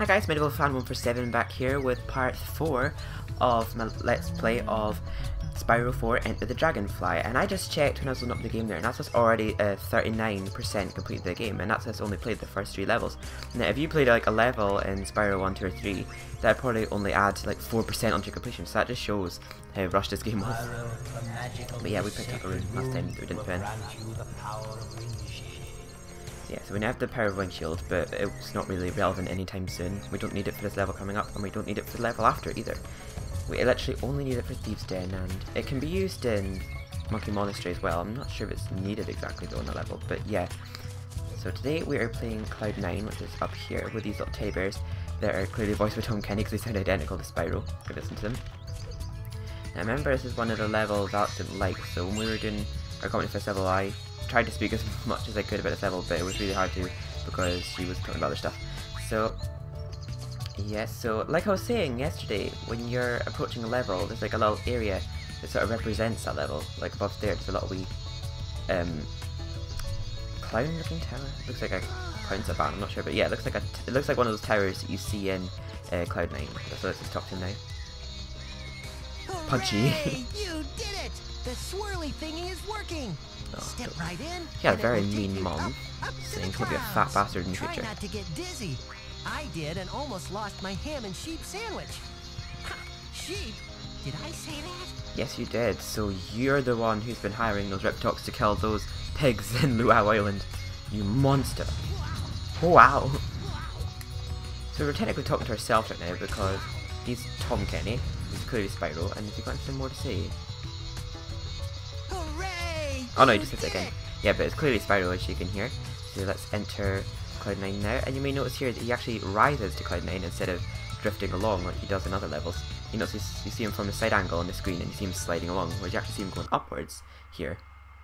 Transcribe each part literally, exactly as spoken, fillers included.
Hi guys, Medieval Fan one four seven back here with part four of my Let's Play of Spyro four Enter the Dragonfly, and I just checked when I was loading up the game there, and that's us already uh, thirty-nine percent completed the game, and that's us only played the first three levels. Now if you played like a level in Spyro one, two or three, that'd probably only add like four percent onto your completion, so that just shows how rushed this game was. But yeah, we picked up a rune last time that we didn't win. Yeah, so we now have the power of windshield, but it's not really relevant anytime soon. We don't need it for this level coming up, and we don't need it for the level after either. We literally only need it for Thieves' Den, and it can be used in Monkey Monastery as well. I'm not sure if it's needed exactly though on the level, but yeah. So today we are playing Cloud nine, which is up here, with these little teddy bears that are clearly voiced by Tom Kenny because they sound identical to Spyro. Go listen to them. Now remember, this is one of the levels Alex didn't like, so when we were doing our commentary for this level, I tried to speak as much as I could about this level, but it was really hard to because she was talking about other stuff. So yeah, so like I was saying yesterday, when you're approaching a level, there's like a little area that sort of represents that level. Like above there, there's a little wee um, clown-looking tower. Looks like a clown saban, I'm not sure, but yeah, it looks like a t it looks like one of those towers that you see in uh, Cloud nine. So let's just talk to him now. Punchy. You did it! The swirly thingy is working. Oh, Step right in. Yeah, a very mean mom, saying he'll be a fat bastard in the future. Try not to get dizzy. I did and almost lost my ham and sheep sandwich. Ha, sheep? Did I say that? Yes, you did. So you're the one who's been hiring those Riptocs to kill those pigs in Luau Island. You monster. Wow. So we're technically talking to ourselves right now because he's Tom Kenny, he's clearly Spyro, and if you've got anything more to say. Hooray! Oh no, he just said that again. Yeah, but it's clearly Spyro as you can hear. So let's enter Cloud nine now, and you may notice here that he actually rises to Cloud nine instead of drifting along like he does in other levels. You notice you see him from the side angle on the screen and you see him sliding along, whereas you actually see him going upwards here.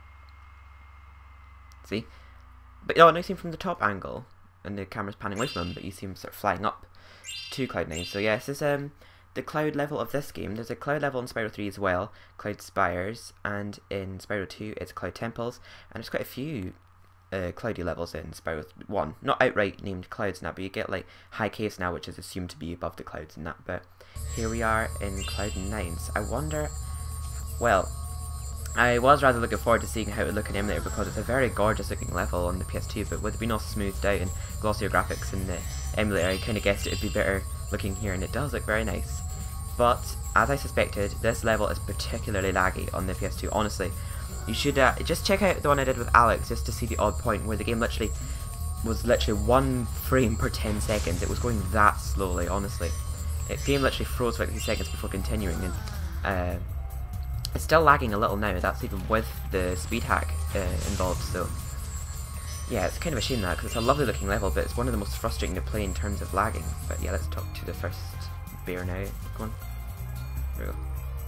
See? But oh, no, you see him from the top angle and the camera's panning away from him, but you see him sort of flying up to Cloud nine. So yeah, this is um, the cloud level of this game. There's a cloud level in Spyro three as well, Cloud Spires, and in Spyro two it's Cloud Temples, and there's quite a few Uh, cloudy levels in Spyro one. Not outright named clouds now, but you get like high caves now, which is assumed to be above the clouds and that. But here we are in Cloud nine. So I wonder, well, I was rather looking forward to seeing how it would look in Emulator because it's a very gorgeous looking level on the P S two, but with it being all smoothed out and glossier graphics in the Emulator, I kind of guessed it would be better looking here, and it does look very nice. But as I suspected, this level is particularly laggy on the P S two, honestly. You should uh, just check out the one I did with Alex just to see the odd point where the game literally was literally one frame per ten seconds. It was going that slowly, honestly. The game literally froze for like a few seconds before continuing, and uh, it's still lagging a little now. That's even with the speed hack uh, involved. So yeah, it's kind of a shame that, because it's a lovely looking level, but it's one of the most frustrating to play in terms of lagging. But yeah, let's talk to the first bear now. Come on, there we go.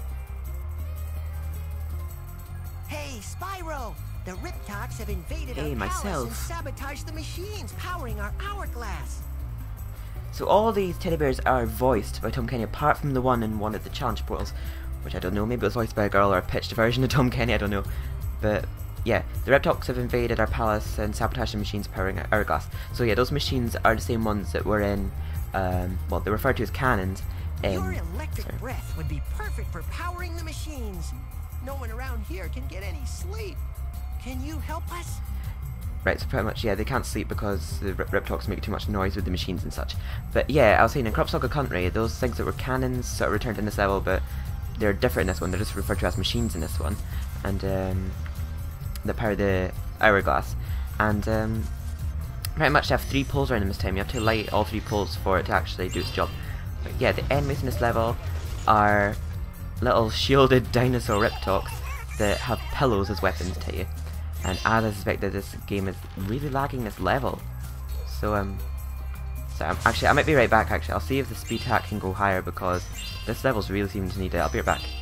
Hey, Spyro! The Riptocs have invaded Hey, our myself. palace and sabotaged the machines powering our hourglass. So all these teddy bears are voiced by Tom Kenny, apart from the one in one of the challenge portals, which I don't know, maybe it was voiced by a girl or a pitched version of Tom Kenny, I don't know. But yeah, the Riptocs have invaded our palace and sabotaged the machines powering our hourglass. So yeah, those machines are the same ones that were in, um, well, they're referred to as cannons in... Your electric sorry. breath would be perfect for powering the machines. No one around here can get any sleep. Can you help us? Right, so pretty much, yeah, they can't sleep because the Rip Riptocs make too much noise with the machines and such. But yeah, I was saying, in Crop Saga Country, those things that were cannons sort of returned in this level, but they're different in this one. They're just referred to as machines in this one. And um, they power the hourglass. And um, pretty much they have three poles around them this time. You have to light all three poles for it to actually do its job. But yeah, the enemies in this level are little shielded dinosaur Riptocs that have pillows as weapons to you. And as I suspected, this game is really lagging this level. So um, so I'm, actually I might be right back. Actually, I'll see if the speed hack can go higher because this level's really seeming to need it. I'll be right back.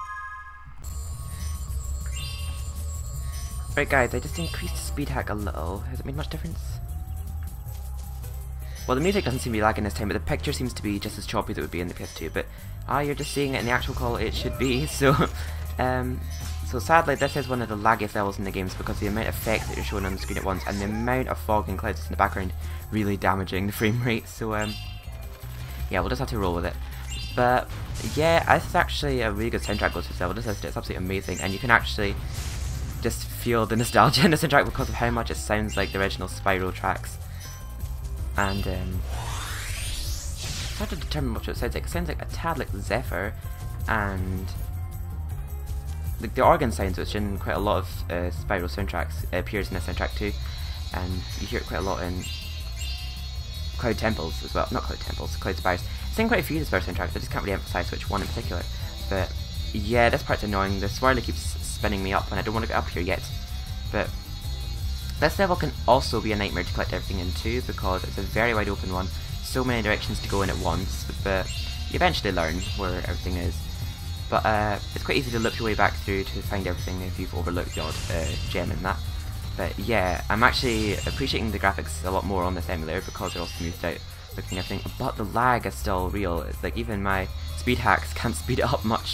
Right guys, I just increased the speed hack a little. Has it made much difference? Well, the music doesn't seem to be lagging this time, but the picture seems to be just as choppy as it would be in the P S two. But ah, you're just seeing it in the actual quality it should be. So, um, so sadly, this is one of the laggiest levels in the games because the amount of effects that you're showing on the screen at once and the amount of fog and clouds in the background really damaging the frame rate. So, um, yeah, we'll just have to roll with it. But yeah, this is actually a really good soundtrack goes to this level. This is, it's absolutely amazing, and you can actually just feel the nostalgia in the soundtrack because of how much it sounds like the original Spyro tracks. And um, it's hard to determine what it sounds like. It sounds like a tad like Zephyr, and like the organ sounds, which in quite a lot of uh, Spyro soundtracks uh, appears in this soundtrack too, and you hear it quite a lot in Cloud Temples as well. Not Cloud Temples, Cloud Spires. I've seen quite a few of the Spyro soundtracks. I just can't really emphasise which one in particular. But yeah, this part's annoying. The swirly keeps spinning me up, and I don't want to get up here yet. But this level can also be a nightmare to collect everything into because it's a very wide open one. So many directions to go in at once, but you eventually learn where everything is. But uh, it's quite easy to loop your way back through to find everything if you've overlooked the odd uh, gem in that. But yeah, I'm actually appreciating the graphics a lot more on this emulator because they're all smoothed out, looking at everything. But the lag is still real. It's like even my speed hacks can't speed it up much.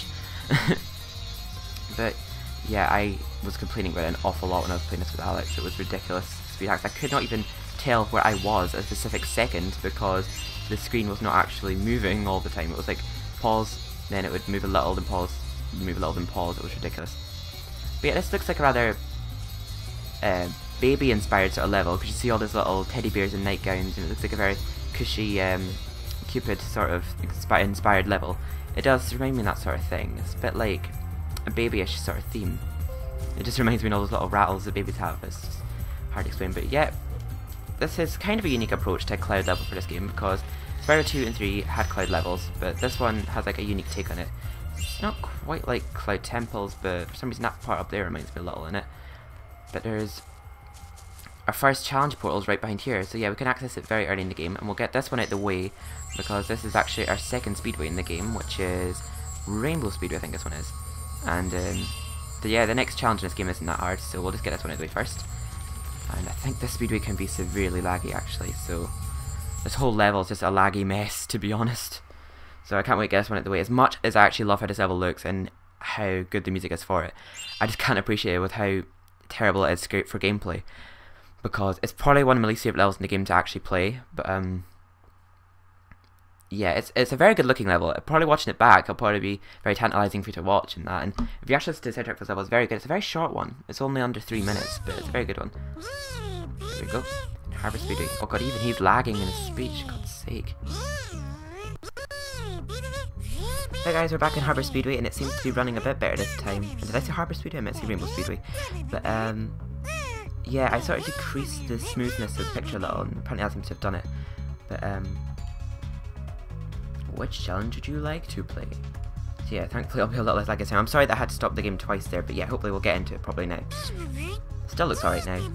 But yeah, I was complaining about it an awful lot when I was playing this with Alex. It was ridiculous speed hacks. I could not even tell where I was a specific second because the screen was not actually moving all the time. It was like pause, then it would move a little, then pause, move a little, then pause. It was ridiculous. But yeah, this looks like a rather uh, baby-inspired sort of level because you see all those little teddy bears in nightgowns, and it looks like a very cushy, um, Cupid sort of inspi inspired level. It does remind me of that sort of thing. It's a bit like a babyish sort of theme. It just reminds me of all those little rattles that babies have. It's just hard to explain, but yeah, this is kind of a unique approach to a cloud level for this game because Spyro two and three had cloud levels, but this one has like a unique take on it. It's not quite like Cloud Temples, but for some reason that part up there reminds me a little in it. But there's our first challenge portal's right behind here, so yeah, we can access it very early in the game, and we'll get this one out the way because this is actually our second speedway in the game, which is Rainbow Speedway, I think this one is. And um, the, yeah, the next challenge in this game isn't that hard, so we'll just get this one out of the way first. And I think this speedway can be severely laggy actually, so this whole level is just a laggy mess, to be honest. So I can't wait to get this one out of the way. As much as I actually love how this level looks and how good the music is for it, I just can't appreciate it with how terrible it is for gameplay. Because it's probably one of my least favourite levels in the game to actually play, but um, yeah, it's it's a very good looking level. Probably watching it back, it'll probably be very tantalising for you to watch and that. And if you actually listen to the soundtrack for this level, it's very good. It's a very short one. It's only under three minutes, but it's a very good one. There we go. Harbour Speedway. Oh god, even he's lagging in his speech. God's sake. Hey guys, we're back in Harbour Speedway, and it seems to be running a bit better this time. And did I say Harbour Speedway? I meant to say Rainbow Speedway. But um, yeah, I sort of decreased the smoothness of the picture a little, and apparently I seem to have done it. But um, which challenge would you like to play? So yeah, thankfully I'll be a lot less laggy. I'm sorry that I had to stop the game twice there, but yeah, hopefully we'll get into it probably now. Still looks alright now.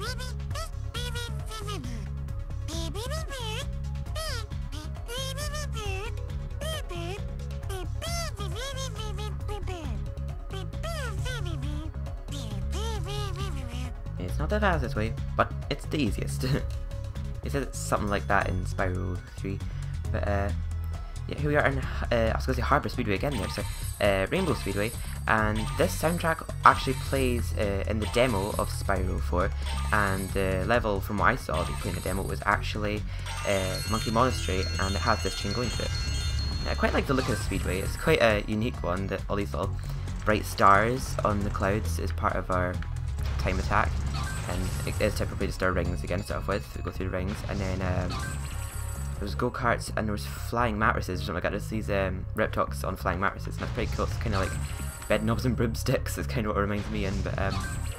It's not that fast this way, but it's the easiest. It says it's something like that in Spyro three, but uh, yeah, here we are in, uh, I was going to say Harbour Speedway again there, so uh, Rainbow Speedway, and this soundtrack actually plays uh, in the demo of Spyro four, and the level from what I saw of playing the demo was actually uh, Monkey Monastery, and it has this tune going to it. And I quite like the look of the Speedway. It's quite a unique one, that all these little bright stars on the clouds is part of our time attack, and it is typically just our rings again to start off with. We go through the rings, and then um, there was go-karts, and there was flying mattresses or something like that. There's these um, Riptocs on flying mattresses, and that's pretty cool. It's kind of like bed knobs and broomsticks is kind of what it reminds me in, but um,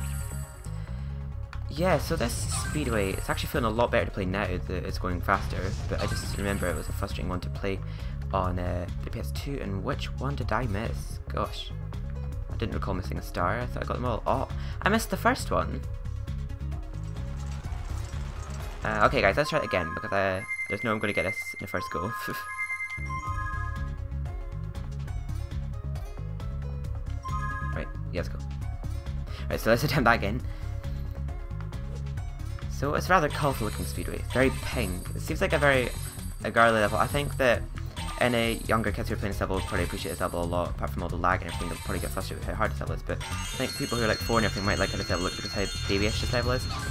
yeah, so this Speedway, it's actually feeling a lot better to play now that it's going faster, but I just remember it was a frustrating one to play on uh, the P S two, and which one did I miss? Gosh, I didn't recall missing a star. I thought I got them all. Oh, I missed the first one. Uh, okay guys, let's try it again, because uh, there's no I'm going to get this in the first go. Right, yeah, let's go. Right, so let's attempt that again. So it's a rather colourful looking Speedway, very pink. It seems like a very a girly level. I think that any younger kids who are playing this level will probably appreciate this level a lot, apart from all the lag and everything. They'll probably get frustrated with how hard this level is, but I think people who are like four and everything might like how this level looks because how babyish this level is.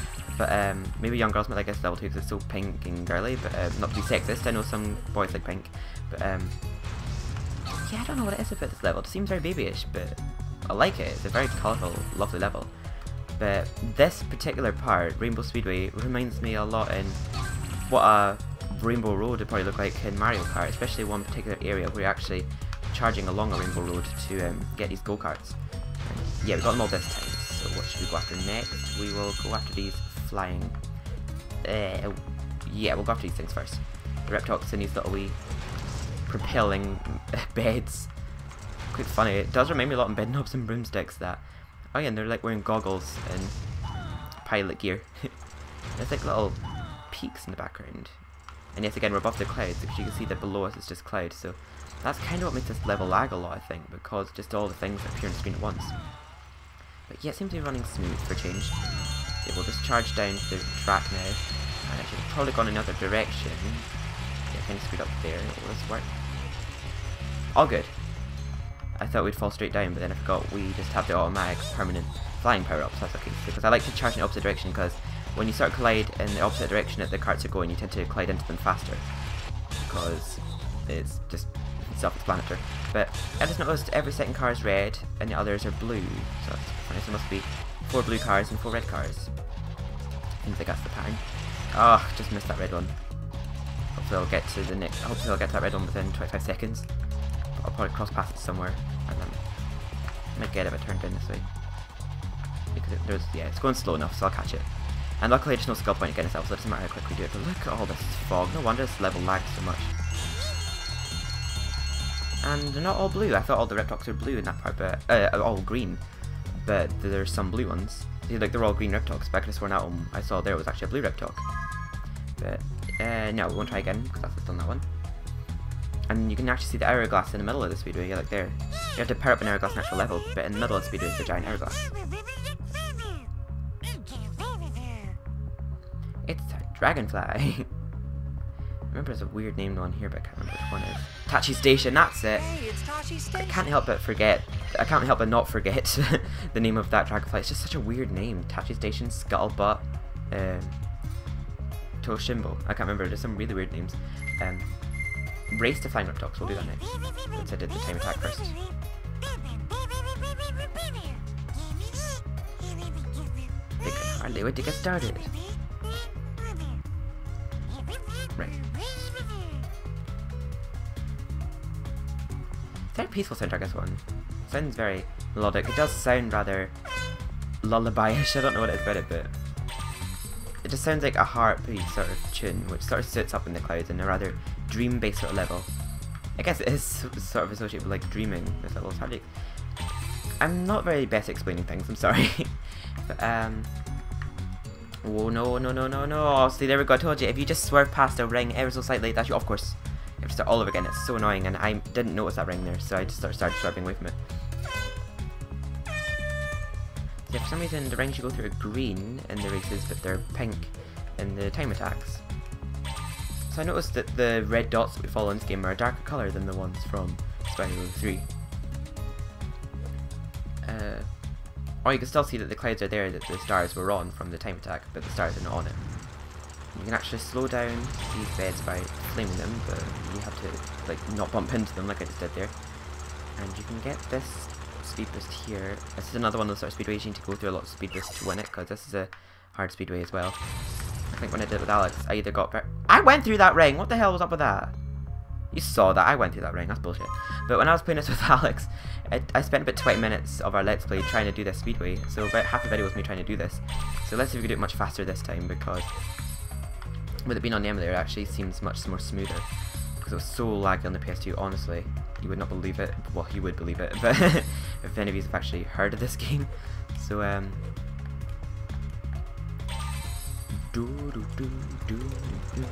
But um, maybe young girls might like this level too because it's so pink and girly, but um, not to be sexist, I know some boys like pink, but um, yeah, I don't know what it is about this level. It seems very babyish, but I like it. It's a very colourful, lovely level. But this particular part, Rainbow Speedway, reminds me a lot in what a Rainbow Road would probably look like in Mario Kart, especially one particular area where you're actually charging along a Rainbow Road to um, get these go-karts. Yeah, we got them all this time, so what should we go after next? We will go after these flying... Uh, yeah, we'll go after these things first. The Reptox and these little wee propelling beds. Quite funny. It does remind me a lot of bed knobs and broomsticks, that. Oh yeah, and they're like wearing goggles and pilot gear. There's like little peaks in the background. And yes, again, we're above the clouds, because you can see that below us is just clouds, so that's kind of what makes this level lag a lot, I think, because just all the things appear on the screen at once. But yeah, it seems to be running smooth for change. It will just charge down to the track now, and it should have probably gone another direction. Yeah, kind of screwed up there. Will this work? All good. I thought we'd fall straight down, but then I forgot we just have the automatic permanent flying power-ups. That's okay, because I like to charge in the opposite direction, because when you start collide in the opposite direction that the carts are going, you tend to collide into them faster, because it's just self-explanatory. But I just noticed every second car is red and the others are blue, so that's funny. So there must be four blue cars and four red cars. Seems like that's the pattern. Oh, just missed that red one. Hopefully I'll get to the next. Hopefully I'll get to that red one within twenty-five seconds. But I'll probably cross past it somewhere, and then I might get it if I turn down this way. Because it, there's yeah, it's going slow enough, so I'll catch it. And luckily there's no skill point against itself, so it doesn't matter how quick we do it. But look at all this fog. No wonder this level lags so much. And they're not all blue. I thought all the Reptox were blue in that part, but uh, all green. But there's some blue ones. See, like they're all green Reptox, but I could have sworn out um, I saw there was actually a blue Reptox. But uh, no, we won't try again because that's done that one. And you can actually see the hourglass in the middle of the speedway. Yeah, like there. You have to power up an hourglass natural level, but in the middle of the speedway is a giant hourglass. It's a Dragonfly. I remember there's a weird name on here, but I can't remember which one it is. Tachi Station, that's it! Hey, it's Tachi Station. I can't help but forget, I can't help but not forget the name of that Dragonfly. It's just such a weird name. Tachi Station, Scuttlebutt, um, Toshimbo. I can't remember, there's some really weird names. Um, Race to Flying Reptox, we'll do that next. Since I did the time attack first. They can hardly wait to get started. Right. It's very peaceful soundtrack, this one. Sounds very melodic. It does sound rather lullaby-ish. I don't know what it is about it, but it just sounds like a heartbeat sort of tune, which sort of sits up in the clouds in a rather dream-based sort of level. I guess it is sort of associated with like dreaming. This level is hardly. I'm not very best at explaining things. I'm sorry. But um. Oh no no no no no! Oh, see, there we go. I told you, if you just swerve past a ring ever so slightly, that's you off course. You have to start all over again. It's so annoying, and I didn't notice that ring there, so I just started, started swerving away from it. Yeah, for some reason the rings you go through are green in the races, but they're pink in the time attacks. So I noticed that the red dots that we follow in this game are a darker colour than the ones from Spyro three. Uh, or you can still see that the clouds are there, that the stars were on from the time attack, but the stars are not on it. You can actually slow down these beds by flaming them, but you have to like not bump into them like I just did there. And you can get this speed boost here. This is another one of those sort of speedways you need to go through a lot of speed boosts to win it, because this is a hard speedway as well. I think when I did it with Alex, I either got... I went through that ring! What the hell was up with that? You saw that. I went through that ring. That's bullshit. But when I was playing this with Alex, I, I spent about twenty minutes of our Let's Play trying to do this speedway. So about half the video was me trying to do this. So let's see if we can do it much faster this time, because with it being on the emulator, it actually seems much more smoother. Because it was so laggy on the P S two, honestly. You would not believe it. Well, you would believe it, but if any of you have actually heard of this game. So, um... Do, do, do, do, do, do.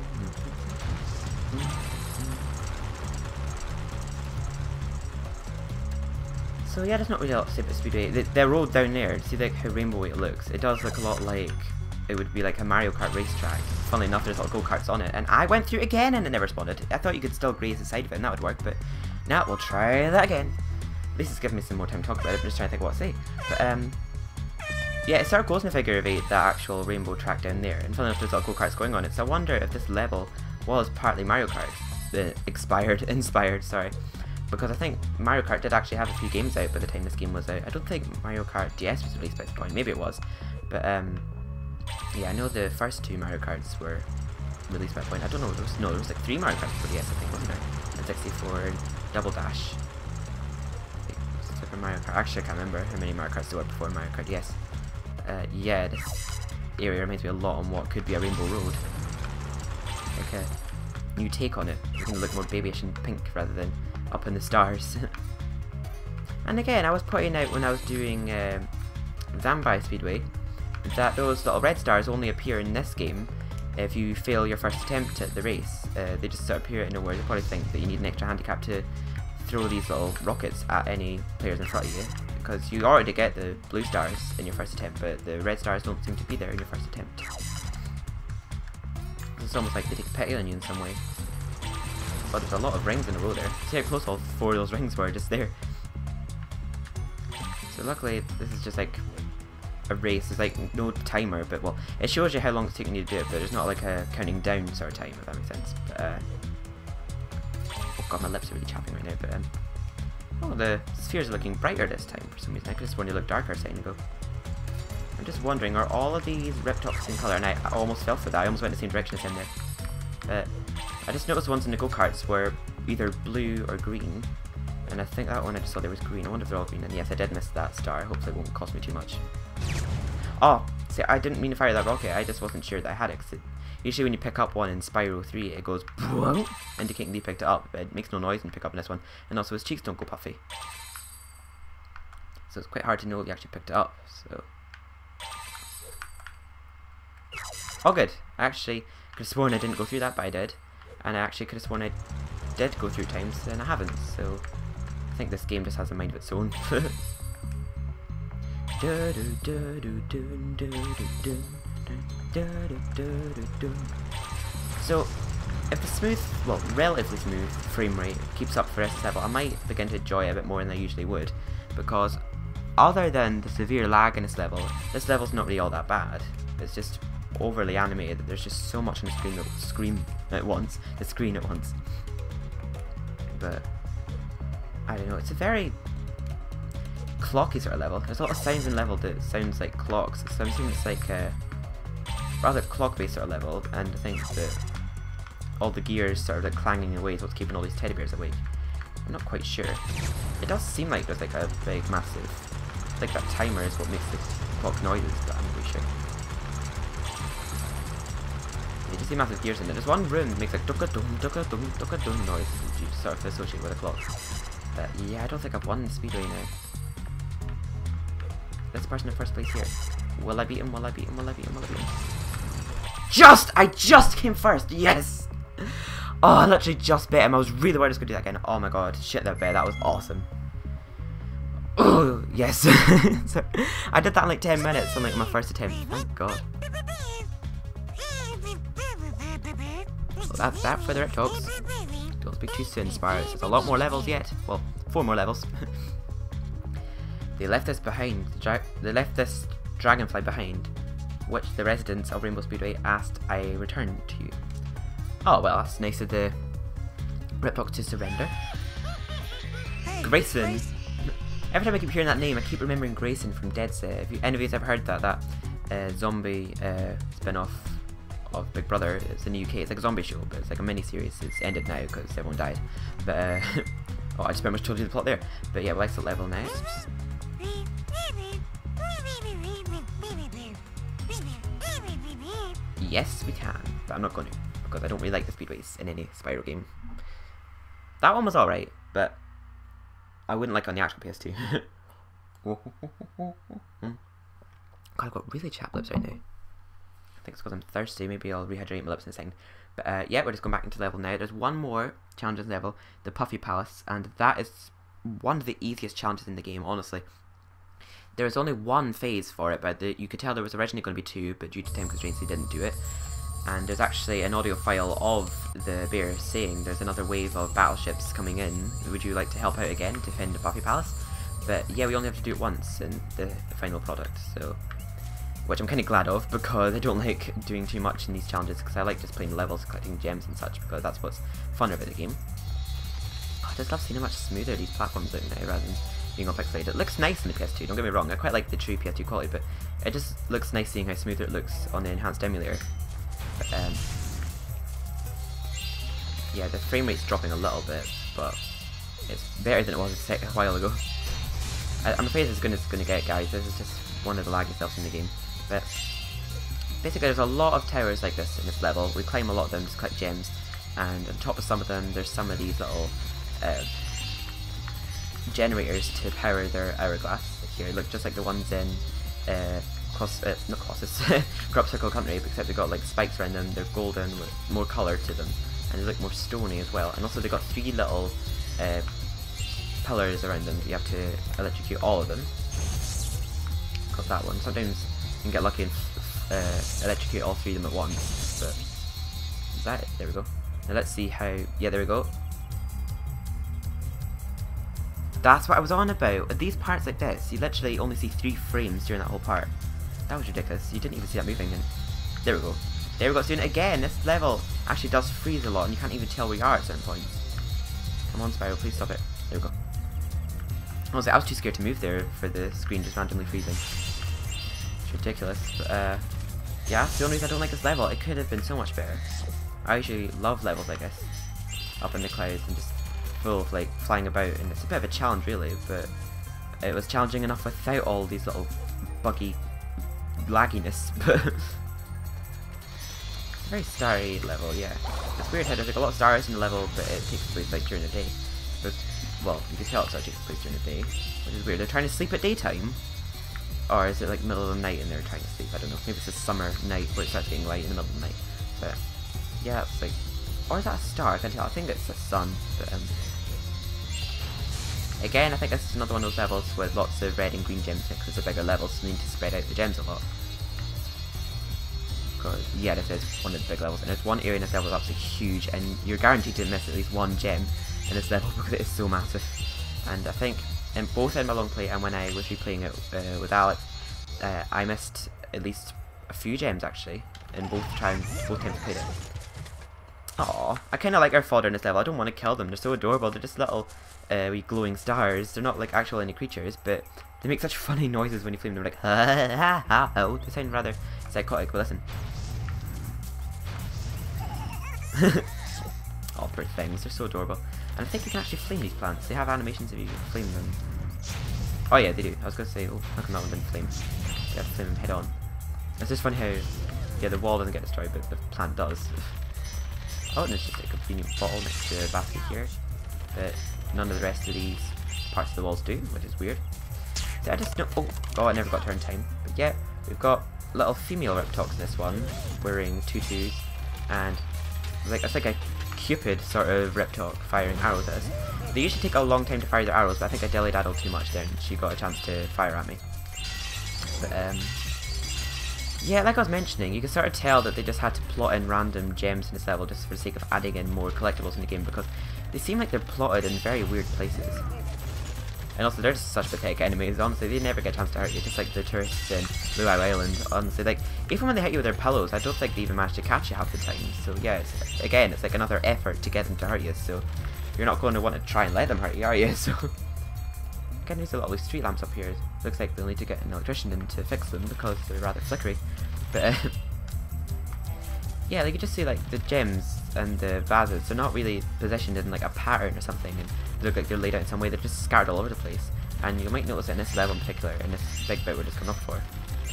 So yeah, there's not really a lot to say about Speedway. The, the road down there, see like how rainbowy it looks? It does look a lot like it would be like a Mario Kart racetrack. Funnily enough, there's little go-karts on it, and I went through it again and it never responded. I thought you could still graze the side of it and that would work, but now we'll try that again. At least it's giving me some more time to talk about it, but I'm just trying to think of what to say. But um, yeah, it sort of goes in a figure of eight, that actual rainbow track down there, and funnily enough there's a lot of go-karts going on it, so I wonder if this level was partly Mario Kart, uh, expired, inspired, sorry, because I think Mario Kart did actually have a few games out by the time this game was out. I don't think Mario Kart D S was released by this point, maybe it was, but um, yeah, I know the first two Mario Karts were released by that point. I don't know, there was, no, there was like three Mario Karts for D S I think, wasn't there? And sixty-four, and Double Dash. Super Mario Kart, actually I can't remember how many Mario Karts there were before Mario Kart D S. Uh, yeah, this area reminds me a lot on what could be a Rainbow Road. Like a new take on it. It's going to look more babyish and pink rather than up in the stars. And again, I was pointing out when I was doing uh, Zambai Speedway that those little red stars only appear in this game if you fail your first attempt at the race. Uh, they just sort of appear out of nowhere. You probably think that you need an extra handicap to throw these little rockets at any players in front of you, because you already get the blue stars in your first attempt, but the red stars don't seem to be there in your first attempt. It's almost like they take pity on you in some way. But there's a lot of rings in a row there. See how close all four of those rings were just there. So luckily this is just like a race. There's like no timer, but well, it shows you how long it's taking you to do it, but there's not like a counting down sort of time, if that makes sense. But, uh, oh god, my lips are really chapping right now, but um, oh, the spheres are looking brighter this time for some reason. I could have sworn they looked darker a second ago. I'm just wondering, are all of these Riptops the same colour? And I, I almost fell for that. I almost went in the same direction as him there. But I just noticed the ones in the go-karts were either blue or green. And I think that one I just saw there was green. I wonder if they're all green. And yes, I did miss that star. Hopefully it won't cost me too much. Oh, see, I didn't mean to fire that rocket. I just wasn't sure that I had it. Cause it usually when you pick up one in Spyro three, it goes indicating that you picked it up. But it makes no noise when you pick up this one. And also his cheeks don't go puffy. So it's quite hard to know if you actually picked it up. So... oh good, I actually could have sworn I didn't go through that, but I did. And I actually could have sworn I did go through times, and I haven't, so I think this game just has a mind of its own. So, if the smooth, well, relatively smooth frame rate keeps up for this level, I might begin to enjoy it a bit more than I usually would, because other than the severe lag in this level, this level's not really all that bad. It's just overly animated that there's just so much on the screen at, screen at once, the screen at once. But I don't know, it's a very clocky sort of level. There's a lot of sounds in level that sounds like clocks, so I'm assuming it's like a rather clock-based sort of level, and I think that all the gears sort of like clanging away is what's keeping all these teddy bears awake. I'm not quite sure. It does seem like there's like a big massive, like that timer is what makes the clock noises, but I'm not really sure. You can see massive gears in there. There's one room that makes like ducka-dum, ducka-dum, ducka-dum noise, which you sort of associate with a clock. But yeah, I don't think I've won the Speedway now. This person in first place here. Will I beat him? Will I beat him? Will I beat him? Will I beat him? Just! I just came first! Yes! Oh, I literally just bet him. I was really worried I was going to do that again. Oh my god. Shit that bet. That was awesome. Oh, yes. So, I did that in like ten minutes on like my first attempt. Thank god. So that's that for the Riptops. Don't speak too soon, Spyro. There's a lot more levels yet. Well, four more levels. They left this behind. They left this Dragonfly behind, which the residents of Rainbow Speedway asked I return to you. Oh well, that's nice of the Riptops to surrender. Hey, Grayson. Grace. Every time I keep hearing that name, I keep remembering Grayson from Dead Set. Have you, any of you ever heard that? That uh, zombie uh, spin-off of Big Brother. It's in the U K. It's like a zombie show, but it's like a mini-series. It's ended now because everyone died. But uh, oh, I just pretty much told you the plot there. But yeah, we'll exit level next. Yes, we can, but I'm not going to, because I don't really like the speedways in any Spyro game. That one was alright, but I wouldn't like on the actual P S two. God, I've got really chapped lips right now. I think it's because I'm thirsty. Maybe I'll rehydrate my lips in a second. But uh, yeah, we're just going back into level now. There's one more challenge level, the Puffy Palace, and that is one of the easiest challenges in the game, honestly. There is only one phase for it, but the, you could tell there was originally going to be two, but due to time constraints they didn't do it. And there's actually an audio file of the bear saying there's another wave of battleships coming in. Would you like to help out again to defend the Puffy Palace? But yeah, we only have to do it once in the, the final product, so which I'm kind of glad of, because I don't like doing too much in these challenges, because I like just playing levels, collecting gems and such, because that's what's fun about the game. Oh, I just love seeing how much smoother these platforms look now, rather than being all pixelated. It looks nice in the P S two, don't get me wrong, I quite like the true P S two quality, but it just looks nice seeing how smoother it looks on the enhanced emulator. But, um, yeah, the frame rate's dropping a little bit, but it's better than it was a, sec a while ago. I I'm afraid this is gonna, gonna get it, guys. This is just one of the laggy stuff in the game. But basically, there's a lot of towers like this in this level. We climb a lot of them to collect gems, and on top of some of them, there's some of these little uh, generators to power their hourglass. Here, look, just like the ones in uh, Cross, uh, not Colossus, Crop Circle Country, except they've got like spikes around them. They're golden with more colour to them, and they look more stony as well. And also, they've got three little uh, pillars around them. You have to electrocute all of them. Got that one. Sometimes you can get lucky and uh, electrocute all three of them at once. But is that it? There we go. Now let's see how. Yeah, there we go. That's what I was on about. At these parts like this, you literally only see three frames during that whole part. That was ridiculous. You didn't even see that moving. And there we go. There we go. It's doing it again. This level actually does freeze a lot, and you can't even tell where you are at certain points. Come on, Spyro, please stop it. There we go. Honestly, I was too scared to move there for the screen just randomly freezing. It's ridiculous. But, uh, yeah, that's the only reason I don't like this level. It could have been so much better. I usually love levels like this. Up in the clouds and just full of, like, flying about. And it's a bit of a challenge, really. But it was challenging enough without all these little buggy lagginess. But very starry level, yeah. It's weird how there's like a lot of stars in the level, but it takes place like during the day. But, well, you can tell it's actually takes place during the day, which is weird. They're trying to sleep at daytime, or is it like middle of the night and they're trying to sleep? I don't know. Maybe it's a summer night where it starts getting light in the middle of the night. But yeah, it's like, or is that a star? I can't tell. I think it's the sun. But um, again, I think this is another one of those levels with lots of red and green gems because it's a bigger level, so you need to spread out the gems a lot. Because, yeah, this is one of the big levels, and there's one area in this level that's absolutely huge, and you're guaranteed to miss at least one gem in this level because it is so massive. And I think in both in my long play and when I was replaying it uh, with Alex, uh, I missed at least a few gems actually in both times, both times I played it. Aww, I kind of like our fodder in this level. I don't want to kill them. They're so adorable. They're just little uh, wee glowing stars. They're not like actual any creatures, but they make such funny noises when you flame them. They're like ha ha ha ha. They sound rather psychotic. But listen. Oh, poor things. They're so adorable. And I think you can actually flame these plants. They have animations if you flame them. Oh yeah, they do. I was going to say, oh, how come that one didn't flame? You have to flame them head on. It's just funny how, yeah, the wall doesn't get destroyed, but the plant does. Oh, and there's just a convenient bottle next to a basket here. But none of the rest of these parts of the walls do, which is weird. So I just know. Oh, oh, I never got turn time. But yeah, we've got little female Riptocs in this one, wearing tutus, and like it's like a Cupid sort of Riptoc firing arrows at us. They usually take a long time to fire their arrows, but I think I dilly-daddled too much there, and she got a chance to fire at me. But um. yeah, like I was mentioning, you can sort of tell that they just had to plot in random gems in this level just for the sake of adding in more collectibles in the game, because they seem like they're plotted in very weird places. And also, they're just such pathetic enemies. Honestly, they never get a chance to hurt you, just like the tourists in Blue Eye Island. Honestly, like, even when they hit you with their pillows, I don't think they even manage to catch you half the time. So yeah, it's, again, it's like another effort to get them to hurt you, so you're not going to want to try and let them hurt you, are you? So again, there's a lot of these street lamps up here. Looks like they'll need to get an electrician in to fix them because they're rather flickery. But uh, yeah, like you just see like the gems and the vases, they're not really positioned in like a pattern or something, and they look like they're laid out in some way. They're just scattered all over the place, and you might notice it in this level in particular, in this big bit we're just coming up for.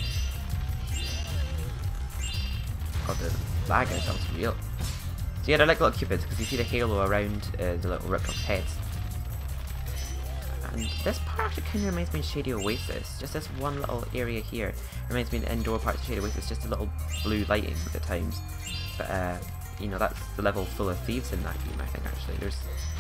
God, the lag in it sounds real. So yeah, they're like little cupids because you see the halo around uh, the little Riptoc's heads. And this part actually kind of reminds me of Shady Oasis. Just this one little area here reminds me of the indoor parts of Shady Oasis. Just a little blue lighting at times. But uh, you know, that's the level full of thieves in that game. I think actually there's.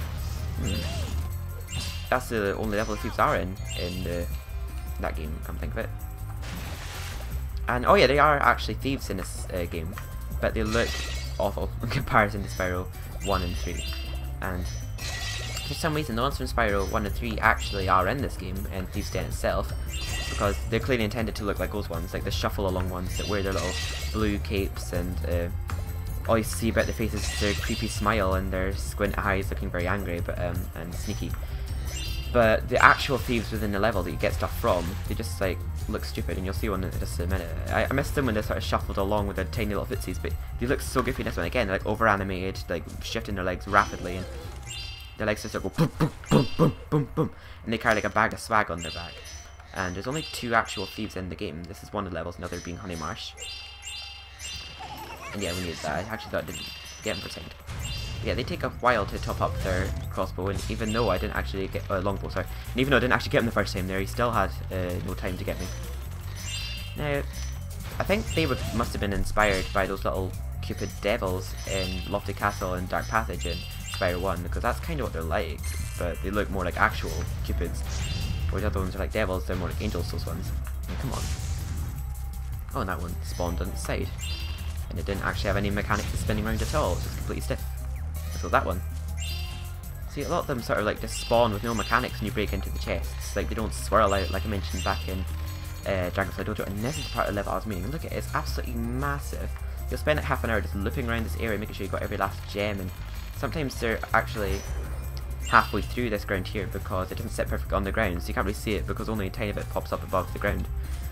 Hmm. That's the only level the thieves are in in the, that game. Come think of it. And oh yeah, they are actually thieves in this uh, game, but they look awful in comparison to Spyro one and three. And for some reason the ones from Spyro one and three actually are in this game, and Thieves' Den itself, because they're clearly intended to look like those ones, like the shuffle along ones that wear their little blue capes, and uh, all you see about their faces is their creepy smile and their squint eyes looking very angry but um, and sneaky. But the actual thieves within the level that you get stuff from, they just like look stupid, and you'll see one in just a minute. I, I missed them when they sort of shuffled along with their tiny little footsies, but they look so goofy in this one. Again, they're like over animated, like shifting their legs rapidly, and their legs just go boom, boom, boom, boom, boom, boom, and they carry like a bag of swag on their back. And there's only two actual thieves in the game. This is one of the levels, another being Honey Marsh. And yeah, we needed that. I actually thought I didn't get them for a second. Yeah, they take a while to top up their crossbow, and even though I didn't actually get uh, longbow, sorry, and even though I didn't actually get him the first time there, he still had uh, no time to get me. Now, I think they were, must have been inspired by those little Cupid devils in Lofty Castle and Dark Passage in Spyro one, because that's kind of what they're like, but they look more like actual Cupids. Whereas the other ones are like devils, they're more like angels, those ones. I mean, come on. Oh, and that one spawned on its side. And it didn't actually have any mechanics of spinning around at all, it was just completely stiff. So that one. See, a lot of them sort of like just spawn with no mechanics when you break into the chests. Like, they don't swirl out like I mentioned back in uh, Dragonfly Dojo. And this is the part of the level I was meaning. Look at it, it's absolutely massive. You'll spend like half an hour just looping around this area, making sure you got every last gem. And sometimes they're actually halfway through this ground here because it doesn't sit perfectly on the ground, so you can't really see it because only a tiny bit pops up above the ground.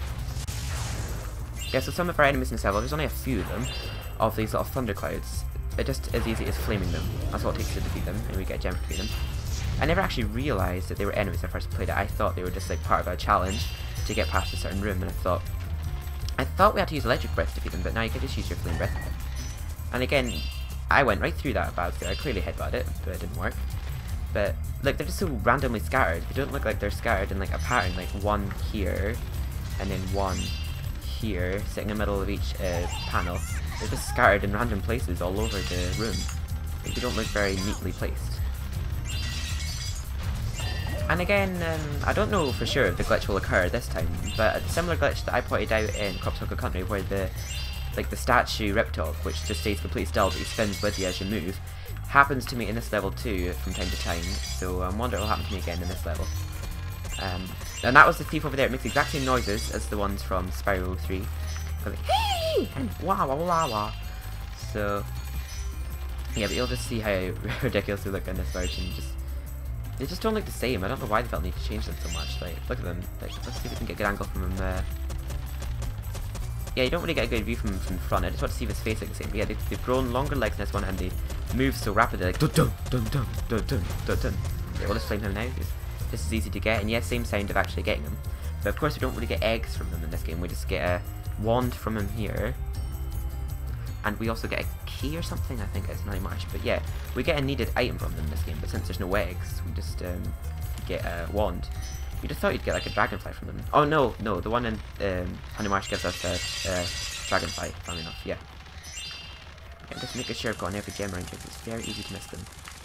Yeah, so some of our enemies in this level, there's only a few of them, of these little thunderclouds. It just as easy as flaming them. That's all it takes to defeat them, and we get a gem to defeat them. I never actually realised that they were enemies when I first played it. I thought they were just like part of a challenge to get past a certain room, and I thought I thought we had to use electric breath to defeat them, but now you can just use your flame breath. And again, I went right through that bad there. I clearly headbutted it, but it didn't work. But like, they're just so randomly scattered. They don't look like they're scattered in like a pattern, like one here, and then one here, sitting in the middle of each uh, panel. They're just scattered in random places all over the room. Like, they don't look very neatly placed. And again, um, I don't know for sure if the glitch will occur this time, but a similar glitch that I pointed out in Croptoco Country, where the like the statue Riptop, which just stays completely still but he spins with you as you move, happens to me in this level too from time to time, so I'm wondering what will happen to me again in this level. Um, and that was the thief over there. It makes the exact same noises as the ones from Spyro three. Like, hey! And wah wah wah wah. So, yeah, but you'll just see how ridiculous they look in this version. Just They just don't look the same. I don't know why they felt the need to change them so much. Like, look at them. Like, let's see if we can get a good angle from them there. Yeah, you don't really get a good view from, from the front. I just want to see if his face looks the same. But yeah, they've, they've grown longer legs in this one, and they move so rapidly, like dun dun dun dun dun dun dun dun. Yeah, we'll just flame him now. This is easy to get, and yes, same sound of actually getting them. But of course, we don't really get eggs from them in this game. We just get a wand from him here, and we also get a key or something. I think it's Honey Marsh. But yeah, we get a needed item from them in this game. But since there's no eggs, we just um, get a wand. You just thought you'd get like a dragonfly from them. Oh no, no, the one in um, Honey Marsh gives us a, a dragonfly. Funny enough, yeah. Yeah, just making sure I've gotten every gem around here. It's very easy to miss them.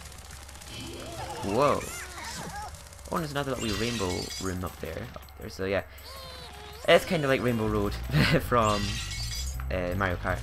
Whoa. Oh, and there's another little wee rainbow room up there. Up there. So yeah, it's kind of like Rainbow Road from uh, Mario Kart.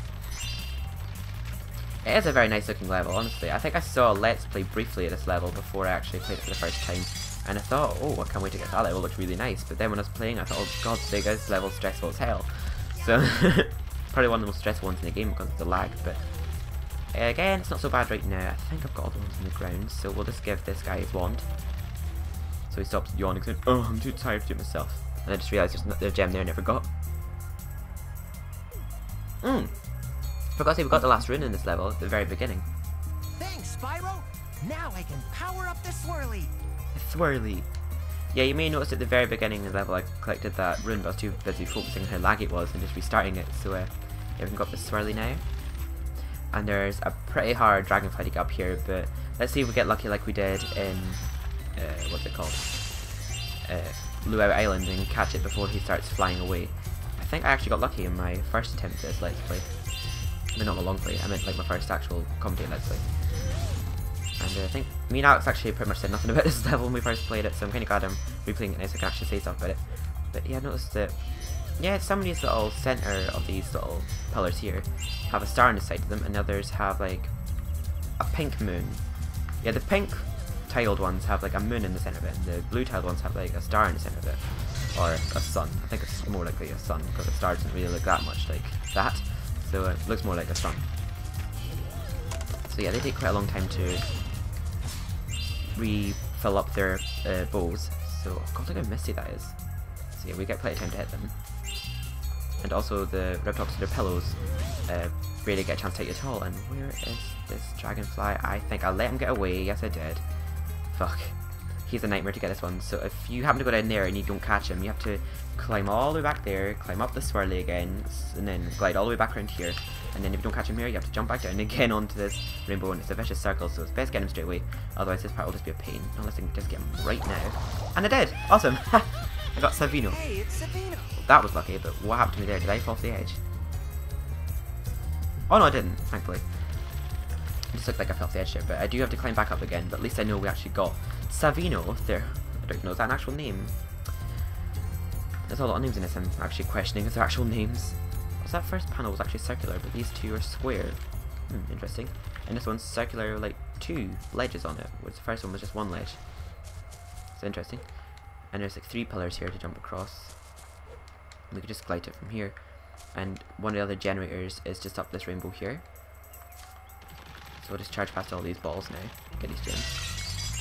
It is a very nice looking level, honestly. I think I saw a Let's Play briefly at this level before I actually played it for the first time. And I thought, oh, I can't wait to get to that level, it looks really nice. But then when I was playing, I thought, oh god's sake, this level's stressful as hell. So, probably one of the most stressful ones in the game because of the lag. But uh, again, it's not so bad right now. I think I've got all the ones on the ground, so we'll just give this guy his wand. So he stops yawning, saying, oh, I'm too tired to do it myself. And I just realised there's another gem there I never got. Hmm. Forgot to say we got the last rune in this level at the very beginning. Thanks, Spyro! Now I can power up the swirly! Swirly. Yeah, you may notice at the very beginning of the level I collected that rune, but I was too busy focusing on how laggy it was and just restarting it, so uh, yeah, we can got the swirly now. And there's a pretty hard dragonfly to get up here, but let's see if we get lucky like we did in, uh, what's it called? Uh, Luau Island and catch it before he starts flying away. I think I actually got lucky in my first attempt at this Let's Play. I mean, not my long play, I meant like my first actual commentating Let's Play. And uh, I think me and Alex actually pretty much said nothing about this level when we first played it, so I'm kind of glad I'm replaying it now so I can actually say stuff about it. But yeah, I noticed that, yeah, some of these little centre of these little pillars here have a star on the side of them, and others have like a pink moon. Yeah, the pink tiled ones have like a moon in the center of it, and the blue tiled ones have like a star in the center of it, or a sun. I think it's more likely a sun because the star doesn't really look that much like that, so it looks more like a sun. So yeah, they take quite a long time to refill up their uh, bowls. So oh god, look how misty that is. So yeah, we get plenty of time to hit them. And also the Riptops and their pillows uh, really get a chance to hit you at all. And where is this Dragonfly? I think I let him get away. Yes, I did. Fuck. He's a nightmare to get this one. So if you happen to go down there and you don't catch him, you have to climb all the way back there, climb up the swirly again, and then glide all the way back around here. And then if you don't catch him here, you have to jump back down again onto this rainbow, and it's a vicious circle, so it's best to get him straight away. Otherwise this part will just be a pain. Unless I can just get him right now. And I did! Awesome! I got Savino. Hey, it's Savino. That was lucky, but what happened to me there? Did I fall off the edge? Oh no, I didn't, thankfully. It just looked like I fell off the edge there, but I do have to climb back up again, but at least I know we actually got Savino there. I don't know, is that an actual name? There's a lot of names in this I'm actually questioning if they're actual names. So that first panel was actually circular, but these two are square. Hmm, interesting. And this one's circular, like two ledges on it, whereas the first one was just one ledge. It's interesting. And there's like three pillars here to jump across. We could just glide it from here. And one of the other generators is just up this rainbow here. So we'll just charge past all these balls now, get these gems.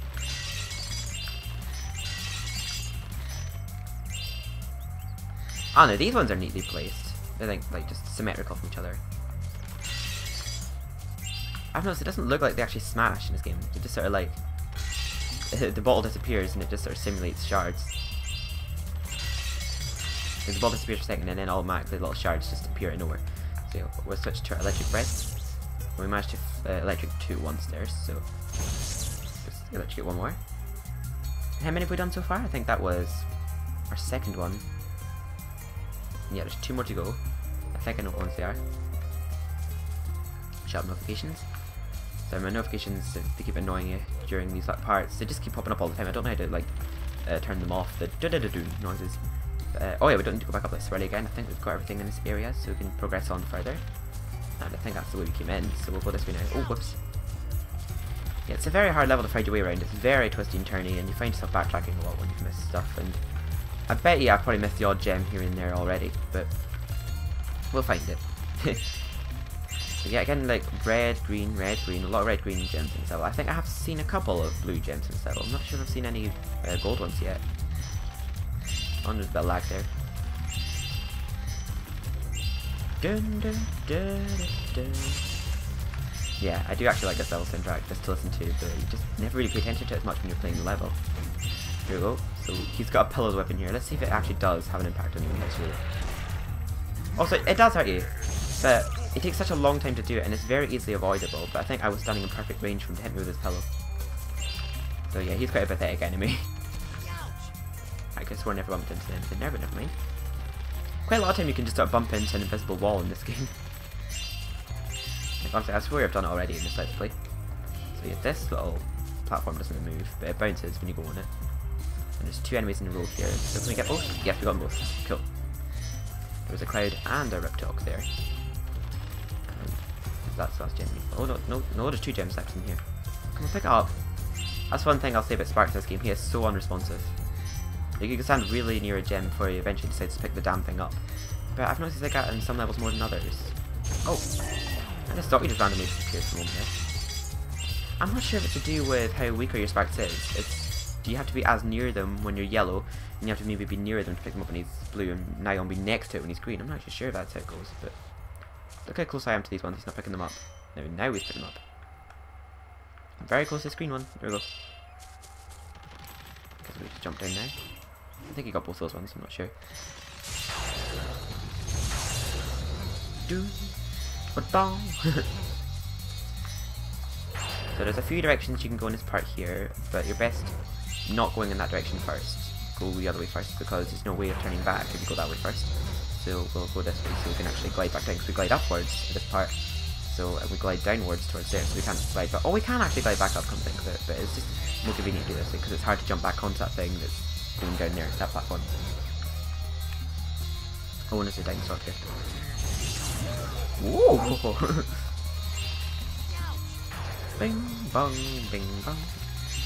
Oh no, these ones are neatly placed. They're like, like just symmetrical from each other. I've noticed it doesn't look like they actually smash in this game. It just sort of like, the ball disappears and it just sort of simulates shards. Like the ball disappears for a second and then automatically little shards just appear out of nowhere. So yeah, we'll switch to our electric breath. We managed to uh, electric two once there, so let's electrocute one more. How many have we done so far? I think that was our second one. Yeah, there's two more to go. I think I know what ones they are. Shut up notifications. So my notifications, if they keep annoying you during these like, parts, they just keep popping up all the time. I don't know how to like uh, turn them off. The do do do do noises. Uh, oh yeah, we don't need to go back up this swirly again. I think we've got everything in this area, so we can progress on further. And I think that's the way we came in, so we'll go this way now. Oh, whoops. Yeah, it's a very hard level to find your way around. It's very twisty and turny, and you find yourself backtracking a lot when you miss stuff. And I bet you I've probably missed the odd gem here and there already, but we'll find it. So yeah, again, like red, green, red, green, a lot of red, green gems in this level. I think I have seen a couple of blue gems in this level. I'm not sure if I've seen any uh, gold ones yet. Oh, there's a bit of lag there. Dun, dun, dun, dun, dun. Yeah, I do actually like this level soundtrack just to listen to, but you just never really pay attention to it as much when you're playing the level. Here we go. So he's got a pillow's weapon here. Let's see if it actually does have an impact on you actually. Also, it does hurt you, but it takes such a long time to do it, and it's very easily avoidable. But I think I was standing in perfect range for him to hit me with his pillow. So yeah, he's quite a pathetic enemy. I could have sworn I never bumped into anything there, but never mind. Quite a lot of time you can just sort of bump into an invisible wall in this game. Like, honestly, I swear I've done it already in this Let's Play. So yeah, this little platform doesn't move, but it bounces when you go on it. And there's two enemies in a row here. So can we get both? Yes, we got them both. Cool. There was a cloud and a Riptalk there. And that's the last gem. Oh no, no, no, there's two gem stacks in here. Come on, pick it up. That's one thing I'll say about Spark in this game. He is so unresponsive. Like, you can stand really near a gem before you eventually decide to pick the damn thing up. But I've noticed they got in some levels more than others. Oh! I just thought you just randomly disappeared for a moment there. I'm not sure if it's to do with how weak your Sparks is. It's, do you have to be as near them when you're yellow, and you have to maybe be near them to pick them up when he's blue, and now you'll be next to it when he's green. I'm not actually sure if that's how it goes, but look how close I am to these ones. He's not picking them up. No, now he's picking them up. I'm very close to this green one. There we go. Guess we just jump down now. I think he got both those ones, I'm not sure. Do So there's a few directions you can go in this part here, but you're best not going in that direction first. Go the other way first, because there's no way of turning back if you go that way first. So we'll go this way so we can actually glide back down, because we glide upwards at this part. So uh, we glide downwards towards there, so we can't glide back. Oh, we can actually glide back up, come to think of it, but it's just more convenient to do this, because it's hard to jump back onto that thing that's going down there, that platform. Oh, and there's a dinosaur here. Whoa! Bing bong, bing bong.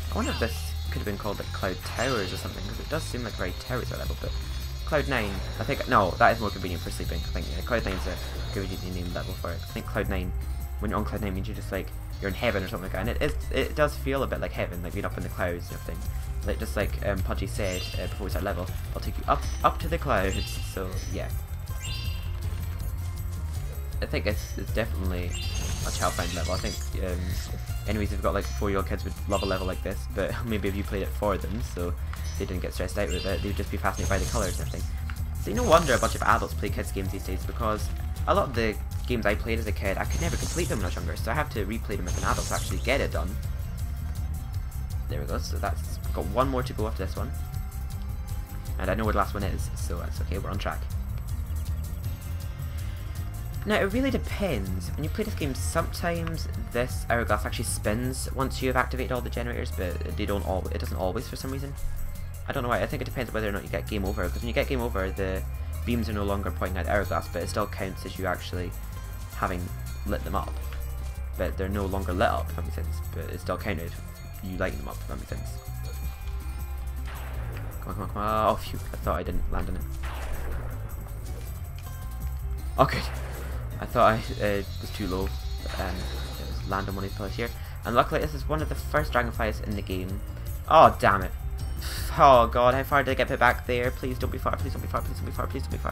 I wonder if this could have been called like Cloud Towers or something, because it does seem like very towery level, but Cloud nine, I think, no, that is more convenient for sleeping. I think yeah, Cloud nine is a convenient named level for it. I think Cloud nine, when you're on Cloud nine, means you're just like, you're in heaven or something like that, and it, is, it does feel a bit like heaven, like being up in the clouds and everything. Like, just like um, Pudgy said uh, before we start level, I'll take you up, up to the clouds, so yeah. I think it's, it's definitely a child-friendly level. I think um, enemies who've got like four-year-old kids would love a level like this, but maybe if you played it for them, so they didn't get stressed out with it, they would just be fascinated by the colours and everything. See, no wonder a bunch of adults play kids games these days, because a lot of the games I played as a kid, I could never complete them when I was younger, so I have to replay them as an adult to actually get it done. There we go, so that's got one more to go after this one. And I know where the last one is, so that's okay, we're on track. Now, it really depends. When you play this game, sometimes this hourglass actually spins once you have activated all the generators, but they don't all. It doesn't always for some reason. I don't know why. I think it depends whether or not you get game over, because when you get game over, the beams are no longer pointing at the hourglass, but it still counts as you actually having lit them up. But they're no longer lit up, if that makes sense. But it's still counted you lighting them up, if that makes sense. Come on, come on, come on. Oh, phew. I thought I didn't land on it. Oh, good. I thought I uh, was too low, but um, it was land on one of these pillars here. And luckily this is one of the first Dragonflies in the game. Oh, damn it. Oh god, how far did I get put back there? Please don't be far, please don't be far, please don't be far, please don't be far.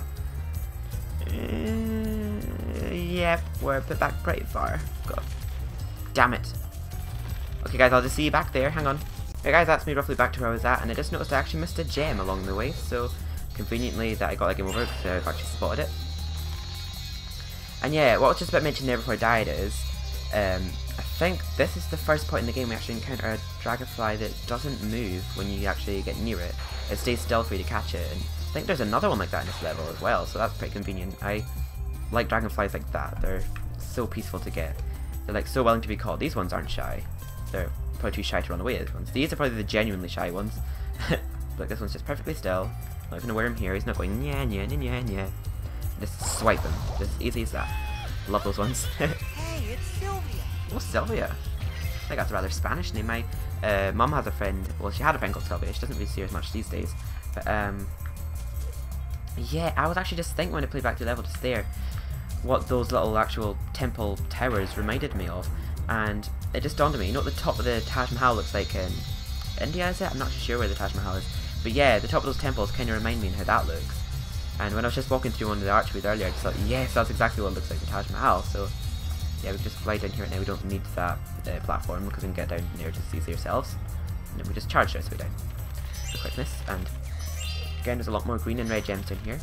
Uh, yep, we're put back pretty far. God. Damn it. Okay guys, I'll just see you back there, hang on. Okay guys, that's me roughly back to where I was at, and I just noticed I actually missed a gem along the way, so conveniently that I got that game over because I've actually spotted it. And yeah, what I was just about to mention there before I died is, um, I think this is the first point in the game we actually encounter a dragonfly that doesn't move when you actually get near it. It stays still for you to catch it, and I think there's another one like that in this level as well, so that's pretty convenient. I like dragonflies like that, they're so peaceful to get. They're like so willing to be caught. These ones aren't shy. They're probably too shy to run away, these ones. These are probably the genuinely shy ones. But this one's just perfectly still. Not even aware him here, he's not going nya nya nya nya nya. Just swipe them. Just easy as that. Love those ones. Hey, it's Sylvia. Oh, Sylvia. I think that's a rather Spanish name. My uh, mum has a friend. Well, she had a friend called Sylvia. She doesn't really see her as much these days. But um, yeah, I was actually just thinking when I played back to the level just there, what those little actual temple towers reminded me of, and it just dawned on me. You know what the top of the Taj Mahal looks like in India? Is it? I'm not sure where the Taj Mahal is. But yeah, the top of those temples kind of remind me of how that looks. And when I was just walking through one of the archways earlier, I just thought, yes, that's exactly what it looks like, the Taj Mahal. So, yeah, we just fly down here right now. We don't need that uh, platform because we can get down there just easy ourselves. And then we just charge our way down for quickness. And again, there's a lot more green and red gems down here.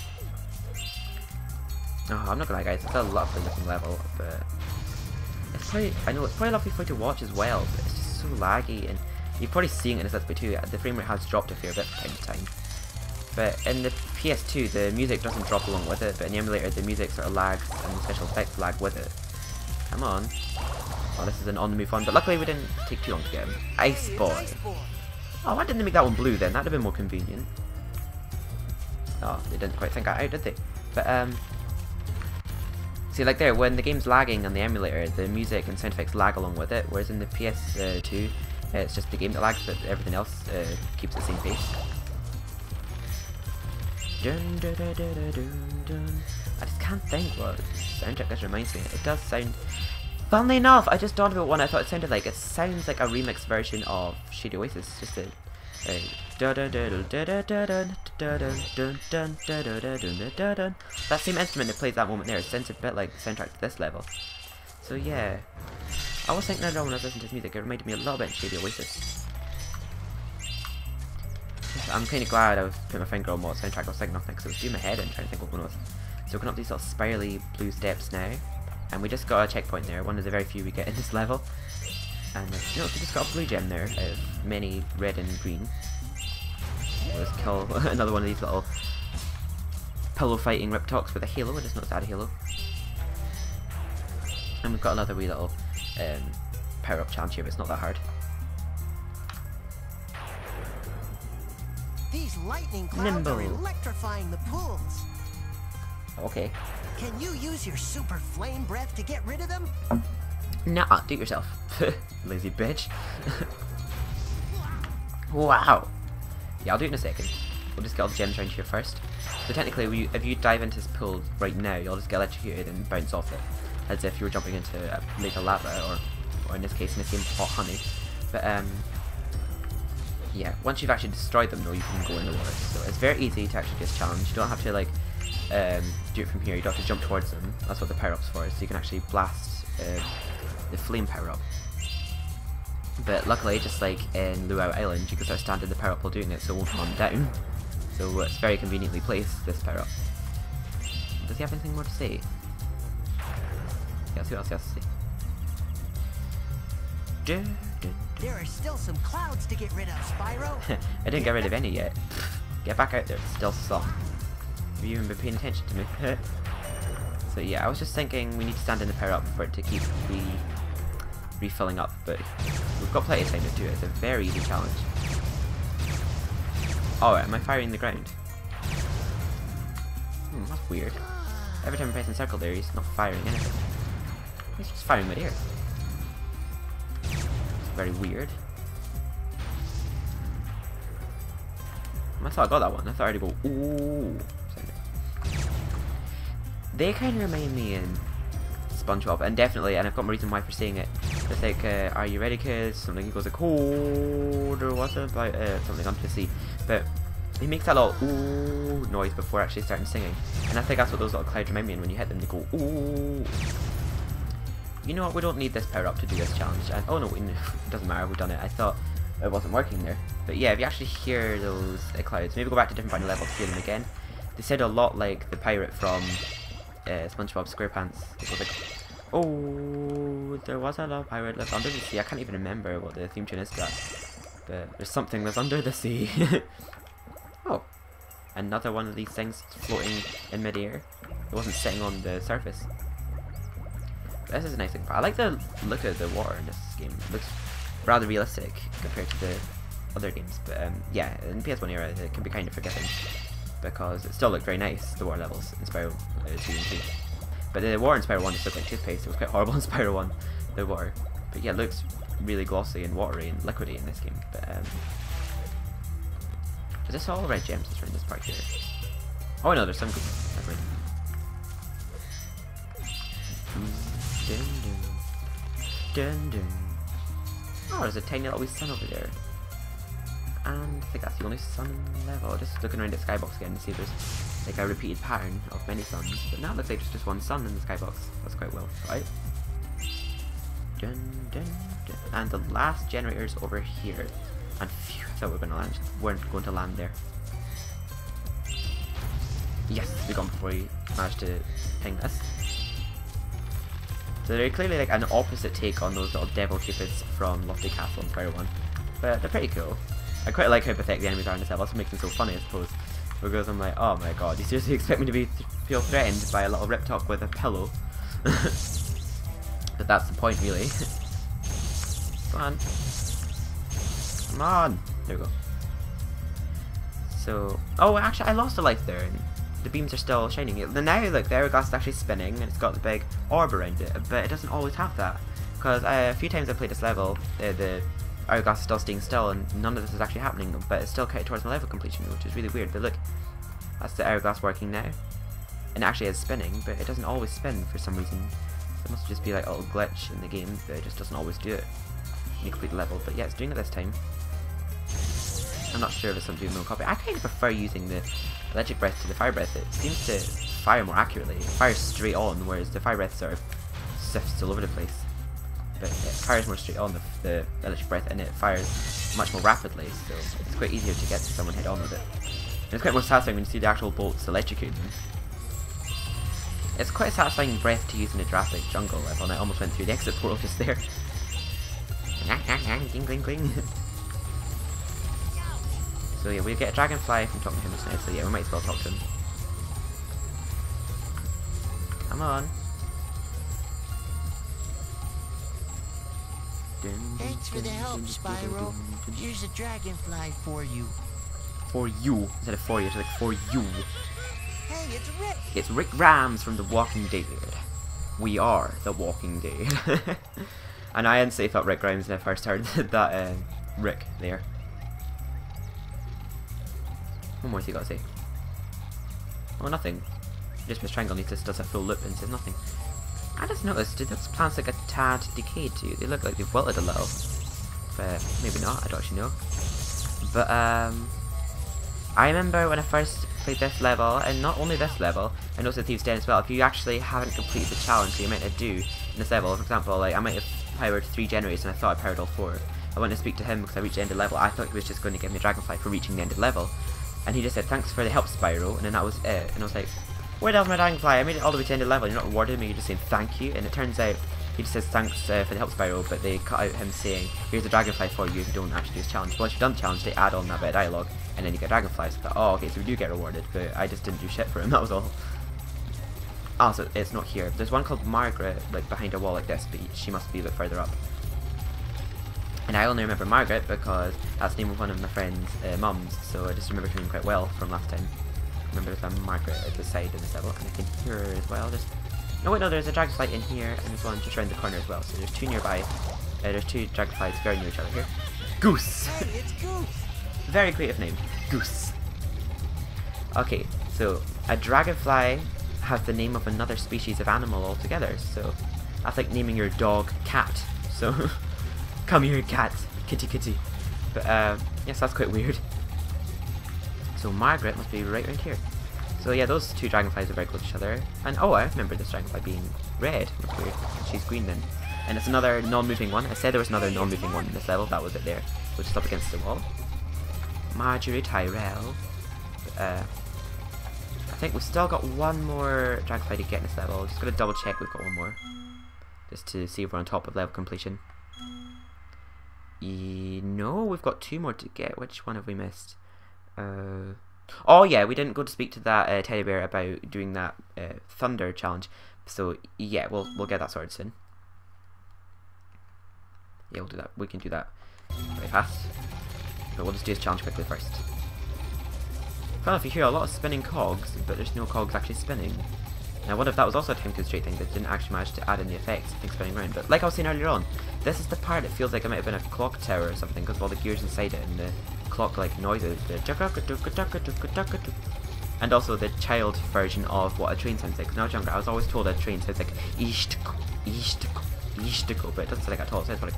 Oh, I'm not gonna lie, guys, it's a lovely looking level, but it's probably, I know it's probably lovely for you to watch as well, but it's just so laggy, and you're probably seeing it in this Let's Play too. The frame rate has dropped a fair bit from time to time. But in the P S two, the music doesn't drop along with it, but in the emulator, the music sort of lags, and the special effects lag with it. Come on. Oh, this is an on the move one, but luckily we didn't take too long to get him. Ice Boy. Oh, why didn't they make that one blue then? That'd have been more convenient. Oh, they didn't quite think that out, did they? But, um... see, like there, when the game's lagging on the emulator, the music and sound effects lag along with it, whereas in the P S two, uh, it's just the game that lags, but everything else uh, keeps the same pace. Dun, dun, dun, dun, dun, dun, dun. I just can't think what soundtrack this reminds me. It does sound... Funnily enough, I just dawned about one I thought it sounded like. It sounds like a remix version of Shady Oasis. Just a... a that same instrument that plays that moment there, it sounds a bit like the soundtrack to this level. So yeah. I was thinking earlier when I was listening to this music, it reminded me a little bit of Shady Oasis. I'm kind of glad I was putting my finger on what soundtrack I was thinking of, because I was doing my head in trying to think what one was. So we're going up these little spirally blue steps now, and we just got a checkpoint there, one of the very few we get in this level. And uh, you know, we just got a blue gem there, out of many red and green. Let's kill another one of these little pillow fighting Riptocs with a halo. I just noticed I had a halo. And we've got another wee little um, power up challenge here, but it's not that hard. These lightning clouds Nimble. are electrifying the pools. Okay. Can you use your super flame breath to get rid of them? Nah, do it yourself. Lazy bitch. Wow. Yeah, I'll do it in a second. We'll just get all the gems around here first. So technically, we, if you dive into this pool right now, you'll just get electrocuted and bounce off it, as if you were jumping into a lake of lava, or, or in this case, in this game, hot honey. But um, yeah, once you've actually destroyed them, though, you can go in the water. So it's very easy to actually just challenge. You don't have to like um, do it from here. You don't have to jump towards them. That's what the power-up's for. So you can actually blast uh, the flame power-up. But luckily, just like in Luau Island, you can start standing the power-up while doing it, so it won't come down. So it's very conveniently placed, this power-up. Does he have anything more to say? Yeah, let's see what else he has to say. Du, du, du. There are still some clouds to get rid of, Spyro. I didn't get rid of any yet. Get back out there, it's still some. Have you even been paying attention to me? So yeah, I was just thinking we need to stand in the power-up for it to keep re refilling up, but we've got plenty of time to do it. It's a very easy challenge. Oh, am I firing the ground? Hmm, that's weird. Every time I'm pressing circle there, he's not firing anything. He's just firing mid-air. It's very weird. I thought I got that one. I thought I'd go, ooh. They kind of remind me in SpongeBob, and definitely, and I've got my reason why for saying it. It's like, uh, are you ready, kids? Something he goes like, oh, or what's it about? Uh, something on to see. But he makes that little ooh noise before actually starting singing, and I think that's what those little clouds remind me. And when you hit them, they go ooh. You know what? We don't need this power up to do this challenge. And, oh no, it doesn't matter. We've done it. I thought it wasn't working there, but yeah, if you actually hear those uh, clouds, maybe go back to different part of the level to hear them again. They sound a lot like the pirate from uh, SpongeBob SquarePants. It was like, oh, there was a little pirate that's under the sea. I can't even remember what the theme tune is to that. But there's something that's under the sea. Oh, another one of these things floating in mid-air. It wasn't sitting on the surface. But this is a nice thing. I like the look of the water in this game. It looks rather realistic compared to the other games. But um, yeah, in the P S one era it can be kind of forgiving, because it still looked very nice, the water levels in Spyro uh, two and three. But the water in Spyro one just looked like toothpaste. It was quite horrible in Spyro one, the water. But yeah, it looks really glossy and watery and liquidy in this game. But um, is this all red gems that's around this part here? Oh no, there's some good ones. Never mind. Dun, dun, dun, dun. Oh, there's a tiny little wee sun over there. And I think that's the only sun in the level. Just looking around the skybox again to see if there's like a repeated pattern of many suns. But now it looks like there's just one sun in the skybox. That's quite well, right? Dun, dun, dun. And the last generator's over here. And phew, I thought we were going to land. weren't going to land there. Yes, we got before we managed to ping this. So they're clearly like an opposite take on those little devil cupids from Lofty Castle in Spyro one. But they're pretty cool. I quite like how pathetic the enemies are in this level. That's what makes them so funny, I suppose. Because I'm like, oh my god, you seriously expect me to be th feel threatened by a little Riptop with a pillow? But that's the point, really. Come on. Come on. There we go. So, oh, actually, I lost a life there, and the beams are still shining. Now, look, the hourglass is actually spinning, and it's got the big orb around it, but it doesn't always have that. Because uh, a few times I played this level, uh, the hourglass is still staying still, and none of this is actually happening, but it's still counted towards my level completion, which is really weird. But look, that's the hourglass working now, and it actually is spinning, but it doesn't always spin for some reason. It must just be like a little glitch in the game, but it just doesn't always do it when you complete the level. But yeah, it's doing it this time. I'm not sure if it's something no copy. I kind of prefer using the electric breath to the fire breath. It seems to fire more accurately. It fires straight on, whereas the fire breath sort of sifts all over the place. But it fires more straight on, the, the electric breath, and it fires much more rapidly, so it's quite easier to get to someone head on with it. And it's quite more satisfying when you see the actual bolts electrocute them. It's quite a satisfying breath to use in a Jurassic Jungle level, and I almost went through the exit portal just there. Gling, gling, gling. So yeah, we get a Dragonfly from talking to him just now, so yeah, we might as well talk to him. Come on. Thanks for the help, Spyro. Here's a Dragonfly for you. For you. Instead of for you, it's like for you. Hey, it's Rick! It's Rick Rams from The Walking Dead. We are The Walking Dead. And I instantly thought Rick Grimes when I first heard that uh, Rick there. What more has he got to say? Oh, nothing. Just Miss Triangle needs to does a full loop and says nothing. I just noticed, do those plants look a tad decayed to you? They look like they've wilted a little. But maybe not, I don't actually know. But um I remember when I first played this level, and not only this level, and also Thieves' Den as well, if you actually haven't completed the challenge that you meant to do in this level, for example, like I might have powered three generators and I thought I powered all four. I went to speak to him because I reached the end of the level. I thought he was just going to give me a Dragonfly for reaching the end of the level. And he just said, thanks for the help, Spyro, and then that was it. And I was like, where the hell's my Dragonfly? I made it all the way to the end of the level, you're not rewarding me, you're just saying thank you. And it turns out, he just says thanks uh, for the help, Spyro, but they cut out him saying, here's a Dragonfly for you if you don't actually do this challenge. Once you've done the challenge, they add on that bit of dialogue, and then you get Dragonfly. So I thought, oh, okay, so we do get rewarded, but I just didn't do shit for him, that was all. Also, it's not here. There's one called Margaret, like behind a wall like this, but she must be a bit further up. And I only remember Margaret because that's the name of one of my friend's uh, mums, so I just remember her name quite well from last time. I remember there's a Margaret at the side in this level, and I can hear her as well. Just no, wait, no, there's a Dragonfly in here, and there's one just around the corner as well. So there's two nearby. Uh, there's two Dragonflies very near each other here. Goose! Hey, it's Goose! Very creative name. Goose. Okay, so a Dragonfly has the name of another species of animal altogether, so that's like naming your dog Cat. So, come here, cat. Kitty, kitty. But, uh, yes, that's quite weird. So Margaret must be right around here. So yeah, those two Dragonflies are very close to each other. And oh, I remember this Dragonfly being red. That's weird. She's green then. And it's another non-moving one. I said there was another non-moving one in this level. That was it there. Which is up against the wall. Marjorie Tyrell. Uh, I think we've still got one more Dragonfly to get in this level. Just gonna double check we've got one more. Just to see if we're on top of level completion. E no, we've got two more to get. Which one have we missed? Uh... Oh yeah, we didn't go to speak to that uh, teddy bear about doing that uh, thunder challenge. So yeah, we'll we'll get that sorted soon. Yeah, we'll do that. We can do that very fast. But we'll just do this challenge quickly first. Well, if you hear a lot of spinning cogs, but there's no cogs actually spinning. Now, what if that was also a time constraint thing that didn't actually manage to add in the effects of things spinning around? But like I was saying earlier on, this is the part that feels like it might have been a clock tower or something because of all the gears inside it and the clock-like noises. The and also the child version of what a train sounds like. Because when I was younger, I was always told a train sounds like Ishtiko, Ishtiko, Ishtiko, but it doesn't sound like that at all. It sounds more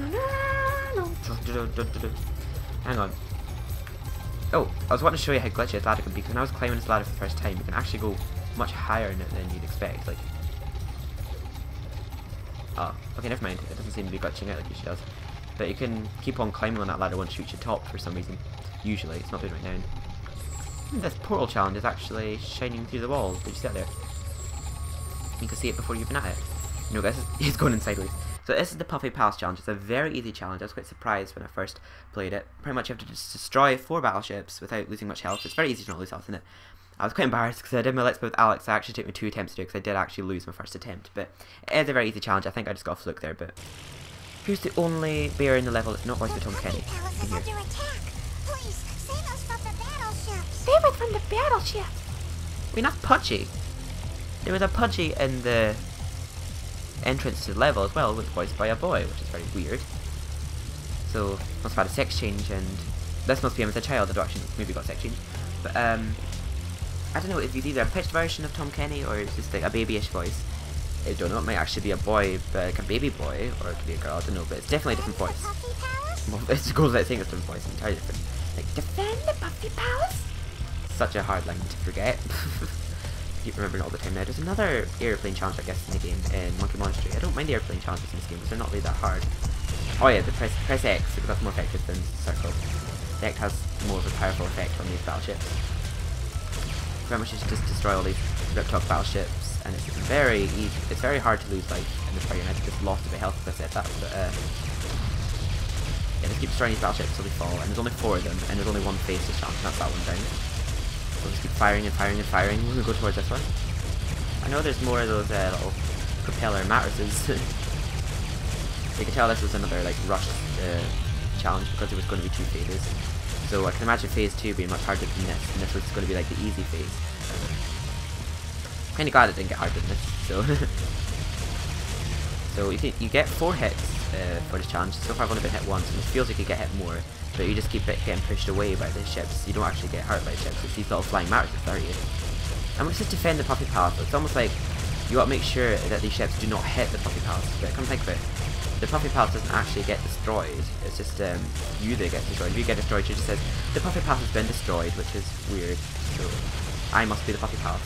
like. Hang on. Oh, I was wanting to show you how glitchy this ladder can be, because when I was climbing this ladder for the first time, you can actually go much higher in it than you'd expect. Like, oh, okay, never mind. It doesn't seem to be glitching out like it usually does. But you can keep on climbing on that ladder once you reach the top for some reason. Usually, it's not doing right now. And this portal challenge is actually shining through the wall. Did you see that there? You can see it before you've been at it. No, guys, it's going in sideways. So this is the Puffy Palace challenge. It's a very easy challenge. I was quite surprised when I first played it. Pretty much you have to just destroy four battleships without losing much health. It's very easy to not lose health in it. I was quite embarrassed because I did my Let's Play with Alex. It actually took me two attempts to do it because I did actually lose my first attempt. But it is a very easy challenge. I think I just got a fluke there. But who's the only bear in the level that's not voiced by Tom Kenny? Palace is under attack. Please, save us from the battleships. Save us from the battleship! I mean, that's Pudgy. There was a Pudgy in the entrance to the level as well, was voiced by a boy, which is very weird. So, must have had a sex change, and this must be him as a child. I don't actually know, maybe got a sex change. But, um, I don't know if it's either a pitched version of Tom Kenny or it's just like a babyish voice. I don't know, it might actually be a boy, but like a baby boy, or it could be a girl, I don't know, but it's definitely a different voice. Well, it goes without saying it's a different voice, entirely different. Like, defend the Puffy Palace? Such a hard line to forget. Keep remembering it all the time now. There's another airplane challenge, I guess, in the game, in Monkey Monastery. I don't mind the airplane challenges in this game, because they're not really that hard. Oh yeah, the press, press X, because that's more effective than circle. The X has more of a powerful effect on these battleships. Very much just destroy all these ripped-up battleships, and it's very easy, it's very hard to lose life in this part, and I just lost a bit of health because I said that, but uh, yeah, just keep destroying these battleships until they fall, and there's only four of them, and there's only one face to challenge, and that's that one down. So just keep firing and firing and firing. We're gonna go towards this one. I know there's more of those uh, little propeller mattresses. You can tell this was another like rush uh, challenge because it was going to be two phases. So I can imagine phase two being much harder than this, and this was going to be like the easy phase. Kind of glad it didn't get harder than this. So, so you can, you get four hits uh, for this challenge. So far I've only been hit once, and it feels like you get hit more but you just keep getting pushed away by the ships. You don't actually get hurt by the ships. It's these little flying marks that hurt you. And we just defend the Puppy Palace. It's almost like you got to make sure that these ships do not hit the Puppy Palace. But come think of it, the Puppy Palace doesn't actually get destroyed. It's just um, you that gets destroyed. If you get destroyed, it just says the Puppy Palace has been destroyed, which is weird. So I must be the Puppy Palace.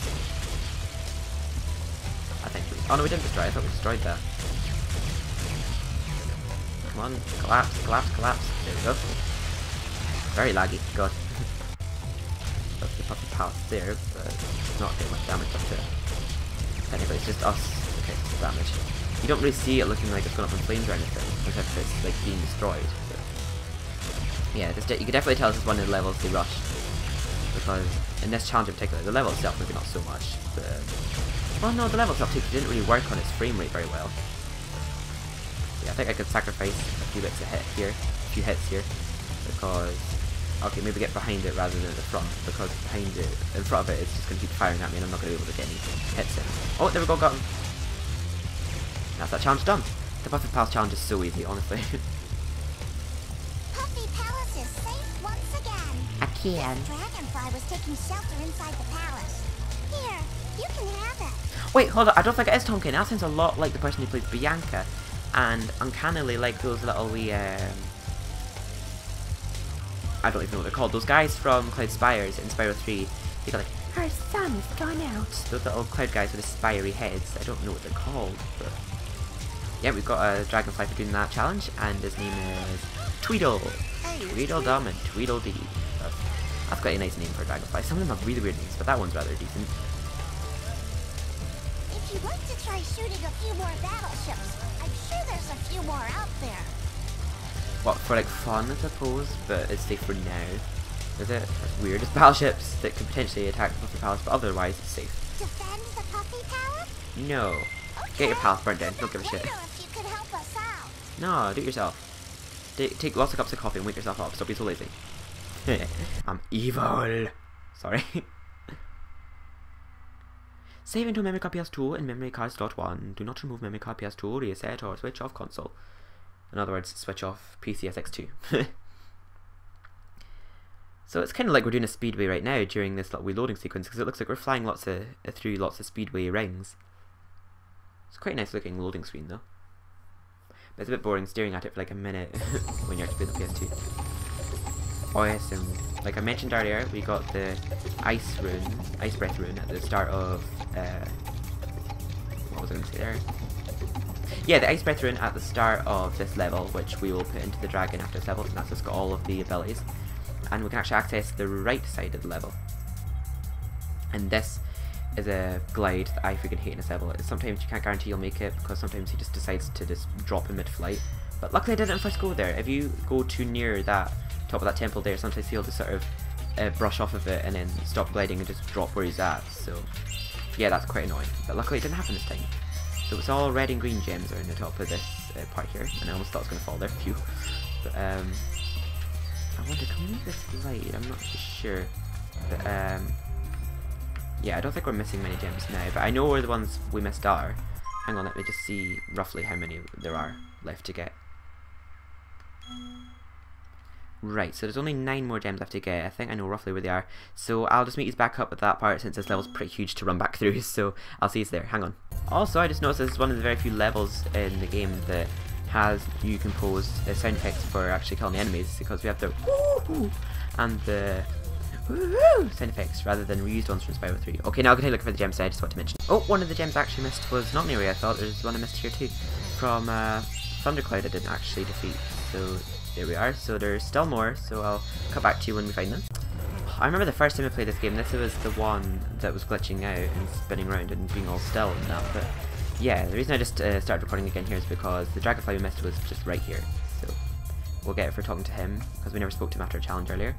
I think. We, oh no, we didn't destroy. I thought we destroyed that. Come on, collapse, collapse, collapse. There we go. Very laggy. God. That's the Puppy Palace there, but it's not doing much damage up to it. Technically, it's just us that takes the damage. You don't really see it looking like it's going up in flames or anything, except if it's like being destroyed. So. Yeah, this you can definitely tell this is one of the levels they rushed, because in this challenge in particular, the level itself maybe not so much, but well, no, the level itself too didn't really work on its frame rate very well. Yeah, I think I could sacrifice a few bits of hit here, a few hits here, because okay, maybe get behind it rather than at the front, because behind it, in front of it, it's just going to keep firing at me, and I'm not going to be able to get any hits in. Oh, there we go, got him. That's that challenge done. The Puppy Palace challenge is so easy, honestly. Puppy Palace is safe once again. I can. Dragonfly was taking shelter inside the palace. Here, you can have it. Wait, hold on. I don't think it is Tonkin. That sounds a lot like the person who plays Bianca, and uncannily like those little wee. Um, I don't even know what they're called. Those guys from Cloud Spires in Spyro three. They go like, "Our sun has gone out." Those little cloud guys with the spiry heads. I don't know what they're called, but. Yeah, we've got a Dragonfly for doing that challenge, and his name is Tweedle. Hey, Tweedledum and Tweedledee. That's, that's quite a nice name for a Dragonfly. Some of them have really weird names, but that one's rather decent. If you'd like to try shooting a few more battleships, I'm sure there's a few more out there. What, for like fun, I suppose, but it's safe for now. Is it? That's weird. It's battleships that could potentially attack the Puppy Palace, but otherwise it's safe. Defend the Puppy Palace? No. Okay. Get your palace burned down. Don't give a shit. Wonder if you could help us out. No, do it yourself. D take lots of cups of coffee and wake yourself up. Stop being so lazy. I'm evil. Sorry. Save into memory card P S two and memory card slot one. Do not remove memory card P S two, reset or switch off console. In other words, switch off P C S X two. So it's kind of like we're doing a speedway right now during this little reloading sequence, because it looks like we're flying lots of uh, through lots of speedway rings. It's quite a nice looking loading screen though. But it's a bit boring staring at it for like a minute when you're actually playing the P S two. Oh yes, and like I mentioned earlier, we got the ice rune, ice breath rune at the start of, uh, what was I going to say there? Yeah, the ice breath rune at the start of this level, which we will put into the dragon after this level, and that's just got all of the abilities. And we can actually access the right side of the level. And this is a glide that I freaking hate in this level. Sometimes you can't guarantee you'll make it, because sometimes he just decides to just drop in mid-flight. But luckily I didn't first go there. If you go too near that top of that temple there, sometimes he'll just sort of uh, brush off of it and then stop gliding and just drop where he's at. So yeah, that's quite annoying. But luckily it didn't happen this time. So it's all red and green gems are in the top of this uh, part here, and I almost thought it was going to fall there. Phew. But um, I wonder, can we make this glide? I'm not too sure. But um, yeah, I don't think we're missing many gems now, but I know where the ones we missed are. Hang on, let me just see roughly how many there are left to get. Right, so there's only nine more gems left to get. I think I know roughly where they are. So I'll just meet you back up at that part, since this level's pretty huge to run back through. So I'll see you there. Hang on. Also, I just noticed this is one of the very few levels in the game that has you compose uh, sound effects for actually killing the enemies, because we have the woo and the woo sound effects rather than reused ones from Spyro three. Okay, now I'm going to look for the gems I just want to mention. Oh, one of the gems I actually missed was not near where I thought. There's one I missed here too. From uh, Thundercloud I didn't actually defeat. So there we are. So there's still more, so I'll come back to you when we find them. I remember the first time I played this game, this was the one that was glitching out and spinning around and being all still and that, but yeah, the reason I just uh, started recording again here is because the Dragonfly we missed was just right here, so we'll get it for talking to him, because we never spoke to him after a challenge earlier.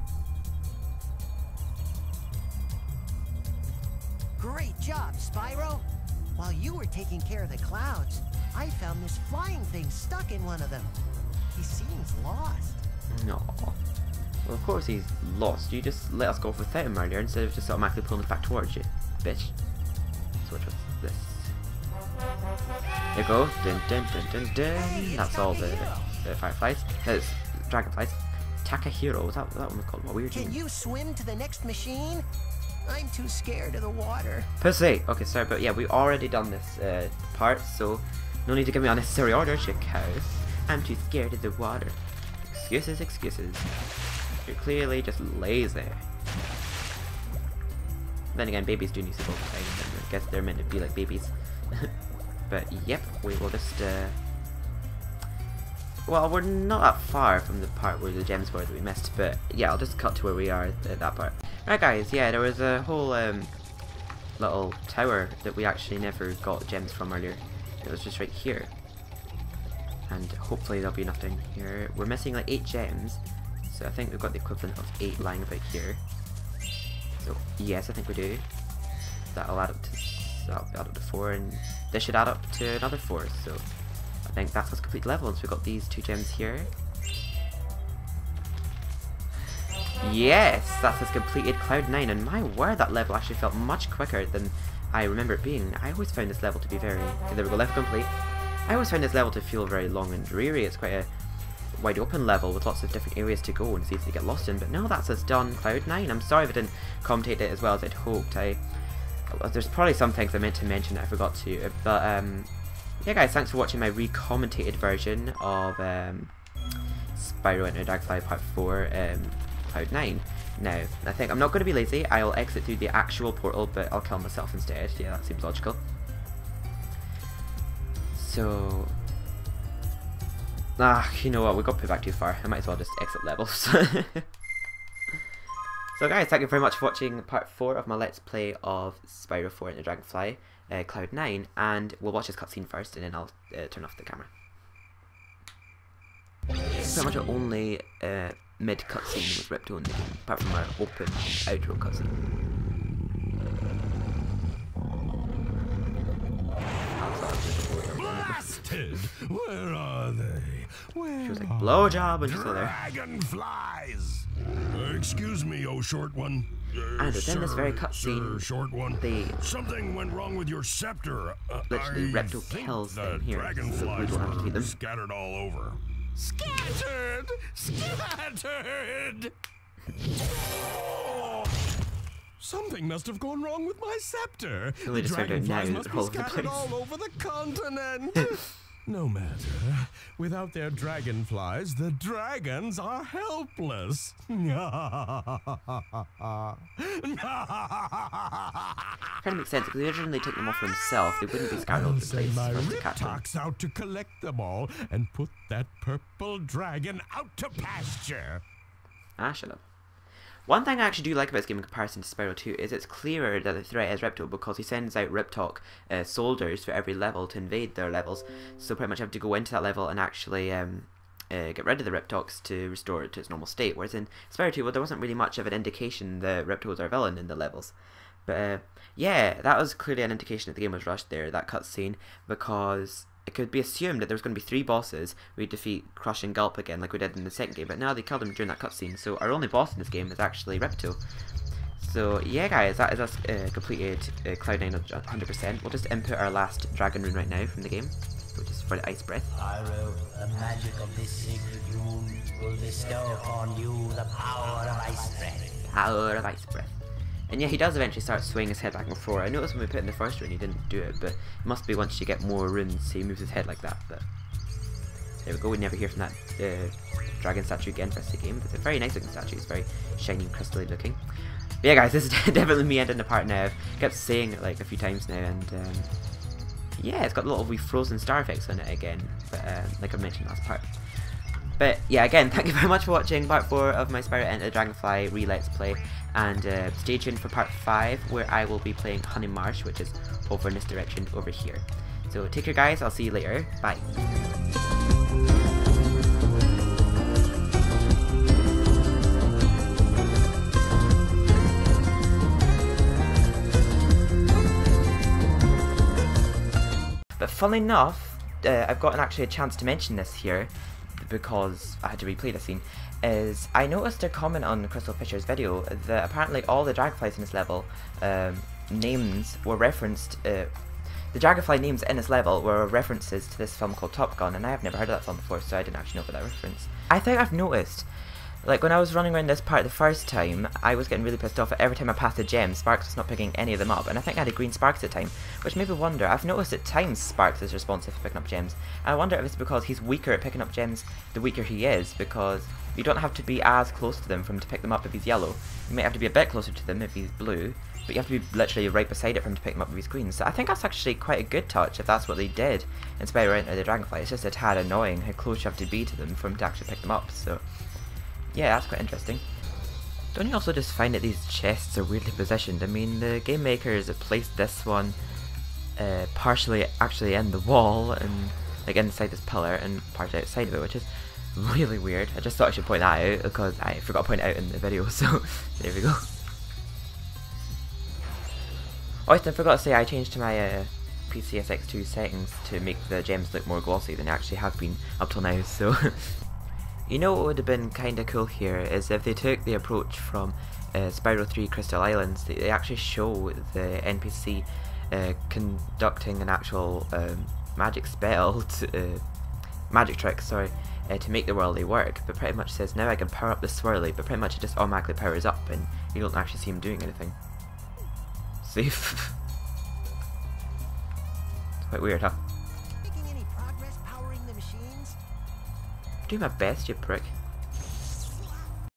Great job, Spyro! While you were taking care of the clouds, I found this flying thing stuck in one of them. He seems lost. No. Well, of course he's lost. You just let us go off without him earlier instead of just automatically pulling us back towards you, bitch. So which was this? There you go. Dun, dun, dun, dun, dun. That's all the, the fireflies. There's dragonflies. Takahiro, was that, was that one was called? What were you doing? Can you swim to the next machine? I'm too scared of the water. Pussy! Okay, sorry, but yeah, we already done this uh, part, so no need to give me unnecessary orders, you cows. I'm too scared of the water. Excuses, excuses. You're clearly just lazy. Then again, babies do need to go to time, and I guess they're meant to be like babies. But yep, we will just uh... well, we're not that far from the part where the gems were that we missed, but yeah, I'll just cut to where we are at that part. Right guys, yeah, there was a whole um, little tower that we actually never got gems from earlier. It was just right here. And hopefully there'll be enough down here. We're missing like eight gems, so I think we've got the equivalent of eight lying about here. So yes, I think we do. That'll add up to, that'll add up to four, and this should add up to another four, so I think that's us complete level. So we've got these two gems here. Yes, that's us completed Cloud nine, and my word, that level actually felt much quicker than I remember it being. I always found this level to be very... Okay, there we go, level complete. I always found this level to feel very long and dreary. It's quite a wide open level with lots of different areas to go and see if they get lost in, but no, that's us done Cloud nine. I'm sorry if I didn't commentate it as well as I'd hoped. I... There's probably some things I meant to mention that I forgot to, but um... yeah guys, thanks for watching my re-commentated version of um, Spyro and Dragonfly Part four, um, Cloud nine. Now, I think I'm not going to be lazy, I'll exit through the actual portal, but I'll kill myself instead. Yeah, that seems logical. So... ah, you know what, we got put back too far, I might as well just exit levels. So guys, thank you very much for watching part four of my Let's Play of Spyro four and Dragonfly. Uh, Cloud nine, and we'll watch this cutscene first and then I'll uh, turn off the camera. It's pretty much our only uh, mid cutscene with Ripto in the game, apart from our open outro cutscene. Blasted! Where are they? Where she was like, blowjob, and she's still there. Dragonflies! Uh, excuse me, oh short one. Uh, And within this very sir, cutscene, sir, short one, they something went wrong with your scepter. Uh, literally I Ripto think kills the them here, so we dragonflies don't have to feed were them. scattered all over. Scattered! Scattered! Oh, something must have gone wrong with my scepter. Really The just found out now dragonflies must they're be all over the scattered place. all over the continent. No matter. Without their dragonflies, the dragons are helpless. Kind of makes sense, because he originally took them off for himself, they wouldn't be scattered all over the Send place my for us to catch them. Riptox out to collect them all and put that purple dragon out to pasture. Ah, shut up. One thing I actually do like about this game in comparison to Spyro two is it's clearer that the threat is Ripto, because he sends out Riptoc uh, soldiers for every level to invade their levels, so pretty much have to go into that level and actually um, uh, get rid of the Riptocs to restore it to its normal state, whereas in Spyro two, well, there wasn't really much of an indication that Riptos are a villain in the levels. But uh, yeah, that was clearly an indication that the game was rushed there, that cutscene, because it could be assumed that there was going to be three bosses we defeat, Crush and Gulp again like we did in the second game, but now they killed them during that cutscene, so our only boss in this game is actually Ripto. So yeah guys, that is us uh, completed uh, Cloud nine one hundred percent. We'll just input our last dragon rune right now from the game, which is for the Ice Breath. Spyro, the magic of this sacred rune will bestow upon you the power of Ice Breath. Power of Ice Breath. And yeah, he does eventually start swinging his head back and forth. I noticed when we put in the first rune he didn't do it, but it must be once you get more runes he moves his head like that. But there we go, we never hear from that uh, dragon statue again for the game. It's a very nice looking statue, it's very shiny and crystally looking. But yeah guys, this is definitely me ending the part now. I've kept saying it like a few times now, and um, yeah, it's got a lot of wee frozen star effects on it again, but uh, like I mentioned last part. But yeah, again, thank you very much for watching part four of my Spyro Enter the Dragonfly re-Let's Play, and uh, stay tuned for part five, where I will be playing Honey Marsh, which is over in this direction over here. So take care guys, I'll see you later, bye. But funnily enough, uh, I've gotten actually a chance to mention this here, because I had to replay the scene, is I noticed a comment on Crystal Fisher's video that apparently all the Dragonflies in this level um, names were referenced, uh, the Dragonfly names in this level were references to this film called Top Gun, and I have never heard of that film before, so I didn't actually know about that reference. I think I've noticed Like, when I was running around this part the first time, I was getting really pissed off at every time I passed a gem, Sparks was not picking any of them up, and I think I had a green Sparks at the time, which made me wonder. I've noticed at times Sparks is responsive to picking up gems, and I wonder if it's because he's weaker at picking up gems the weaker he is, because you don't have to be as close to them for him to pick them up if he's yellow. You might have to be a bit closer to them if he's blue, but you have to be literally right beside it for him to pick them up if he's green. So I think that's actually quite a good touch if that's what they did in Spyro Enter the Dragonfly. It's just a tad annoying how close you have to be to them for him to actually pick them up, so yeah, that's quite interesting. Don't you also just find that these chests are weirdly positioned? I mean, the game makers have placed this one uh, partially actually in the wall and like inside this pillar and partially outside of it, which is really weird. I just thought I should point that out because I forgot to point it out in the video, so there we go. Oh, I forgot to say I changed to my uh, P C S X two settings to make the gems look more glossy than they actually have been up till now, so you know what would have been kinda cool here is if they took the approach from uh, Spyro three Crystal Islands. They, they actually show the N P C uh, conducting an actual um, magic spell, to, uh, magic trick, sorry, uh, to make the whirly work, but pretty much says now I can power up the swirly, but pretty much it just automatically powers up and you don't actually see him doing anything. See? It's quite weird, huh? Making any progress powering the machines? Do my best, you prick.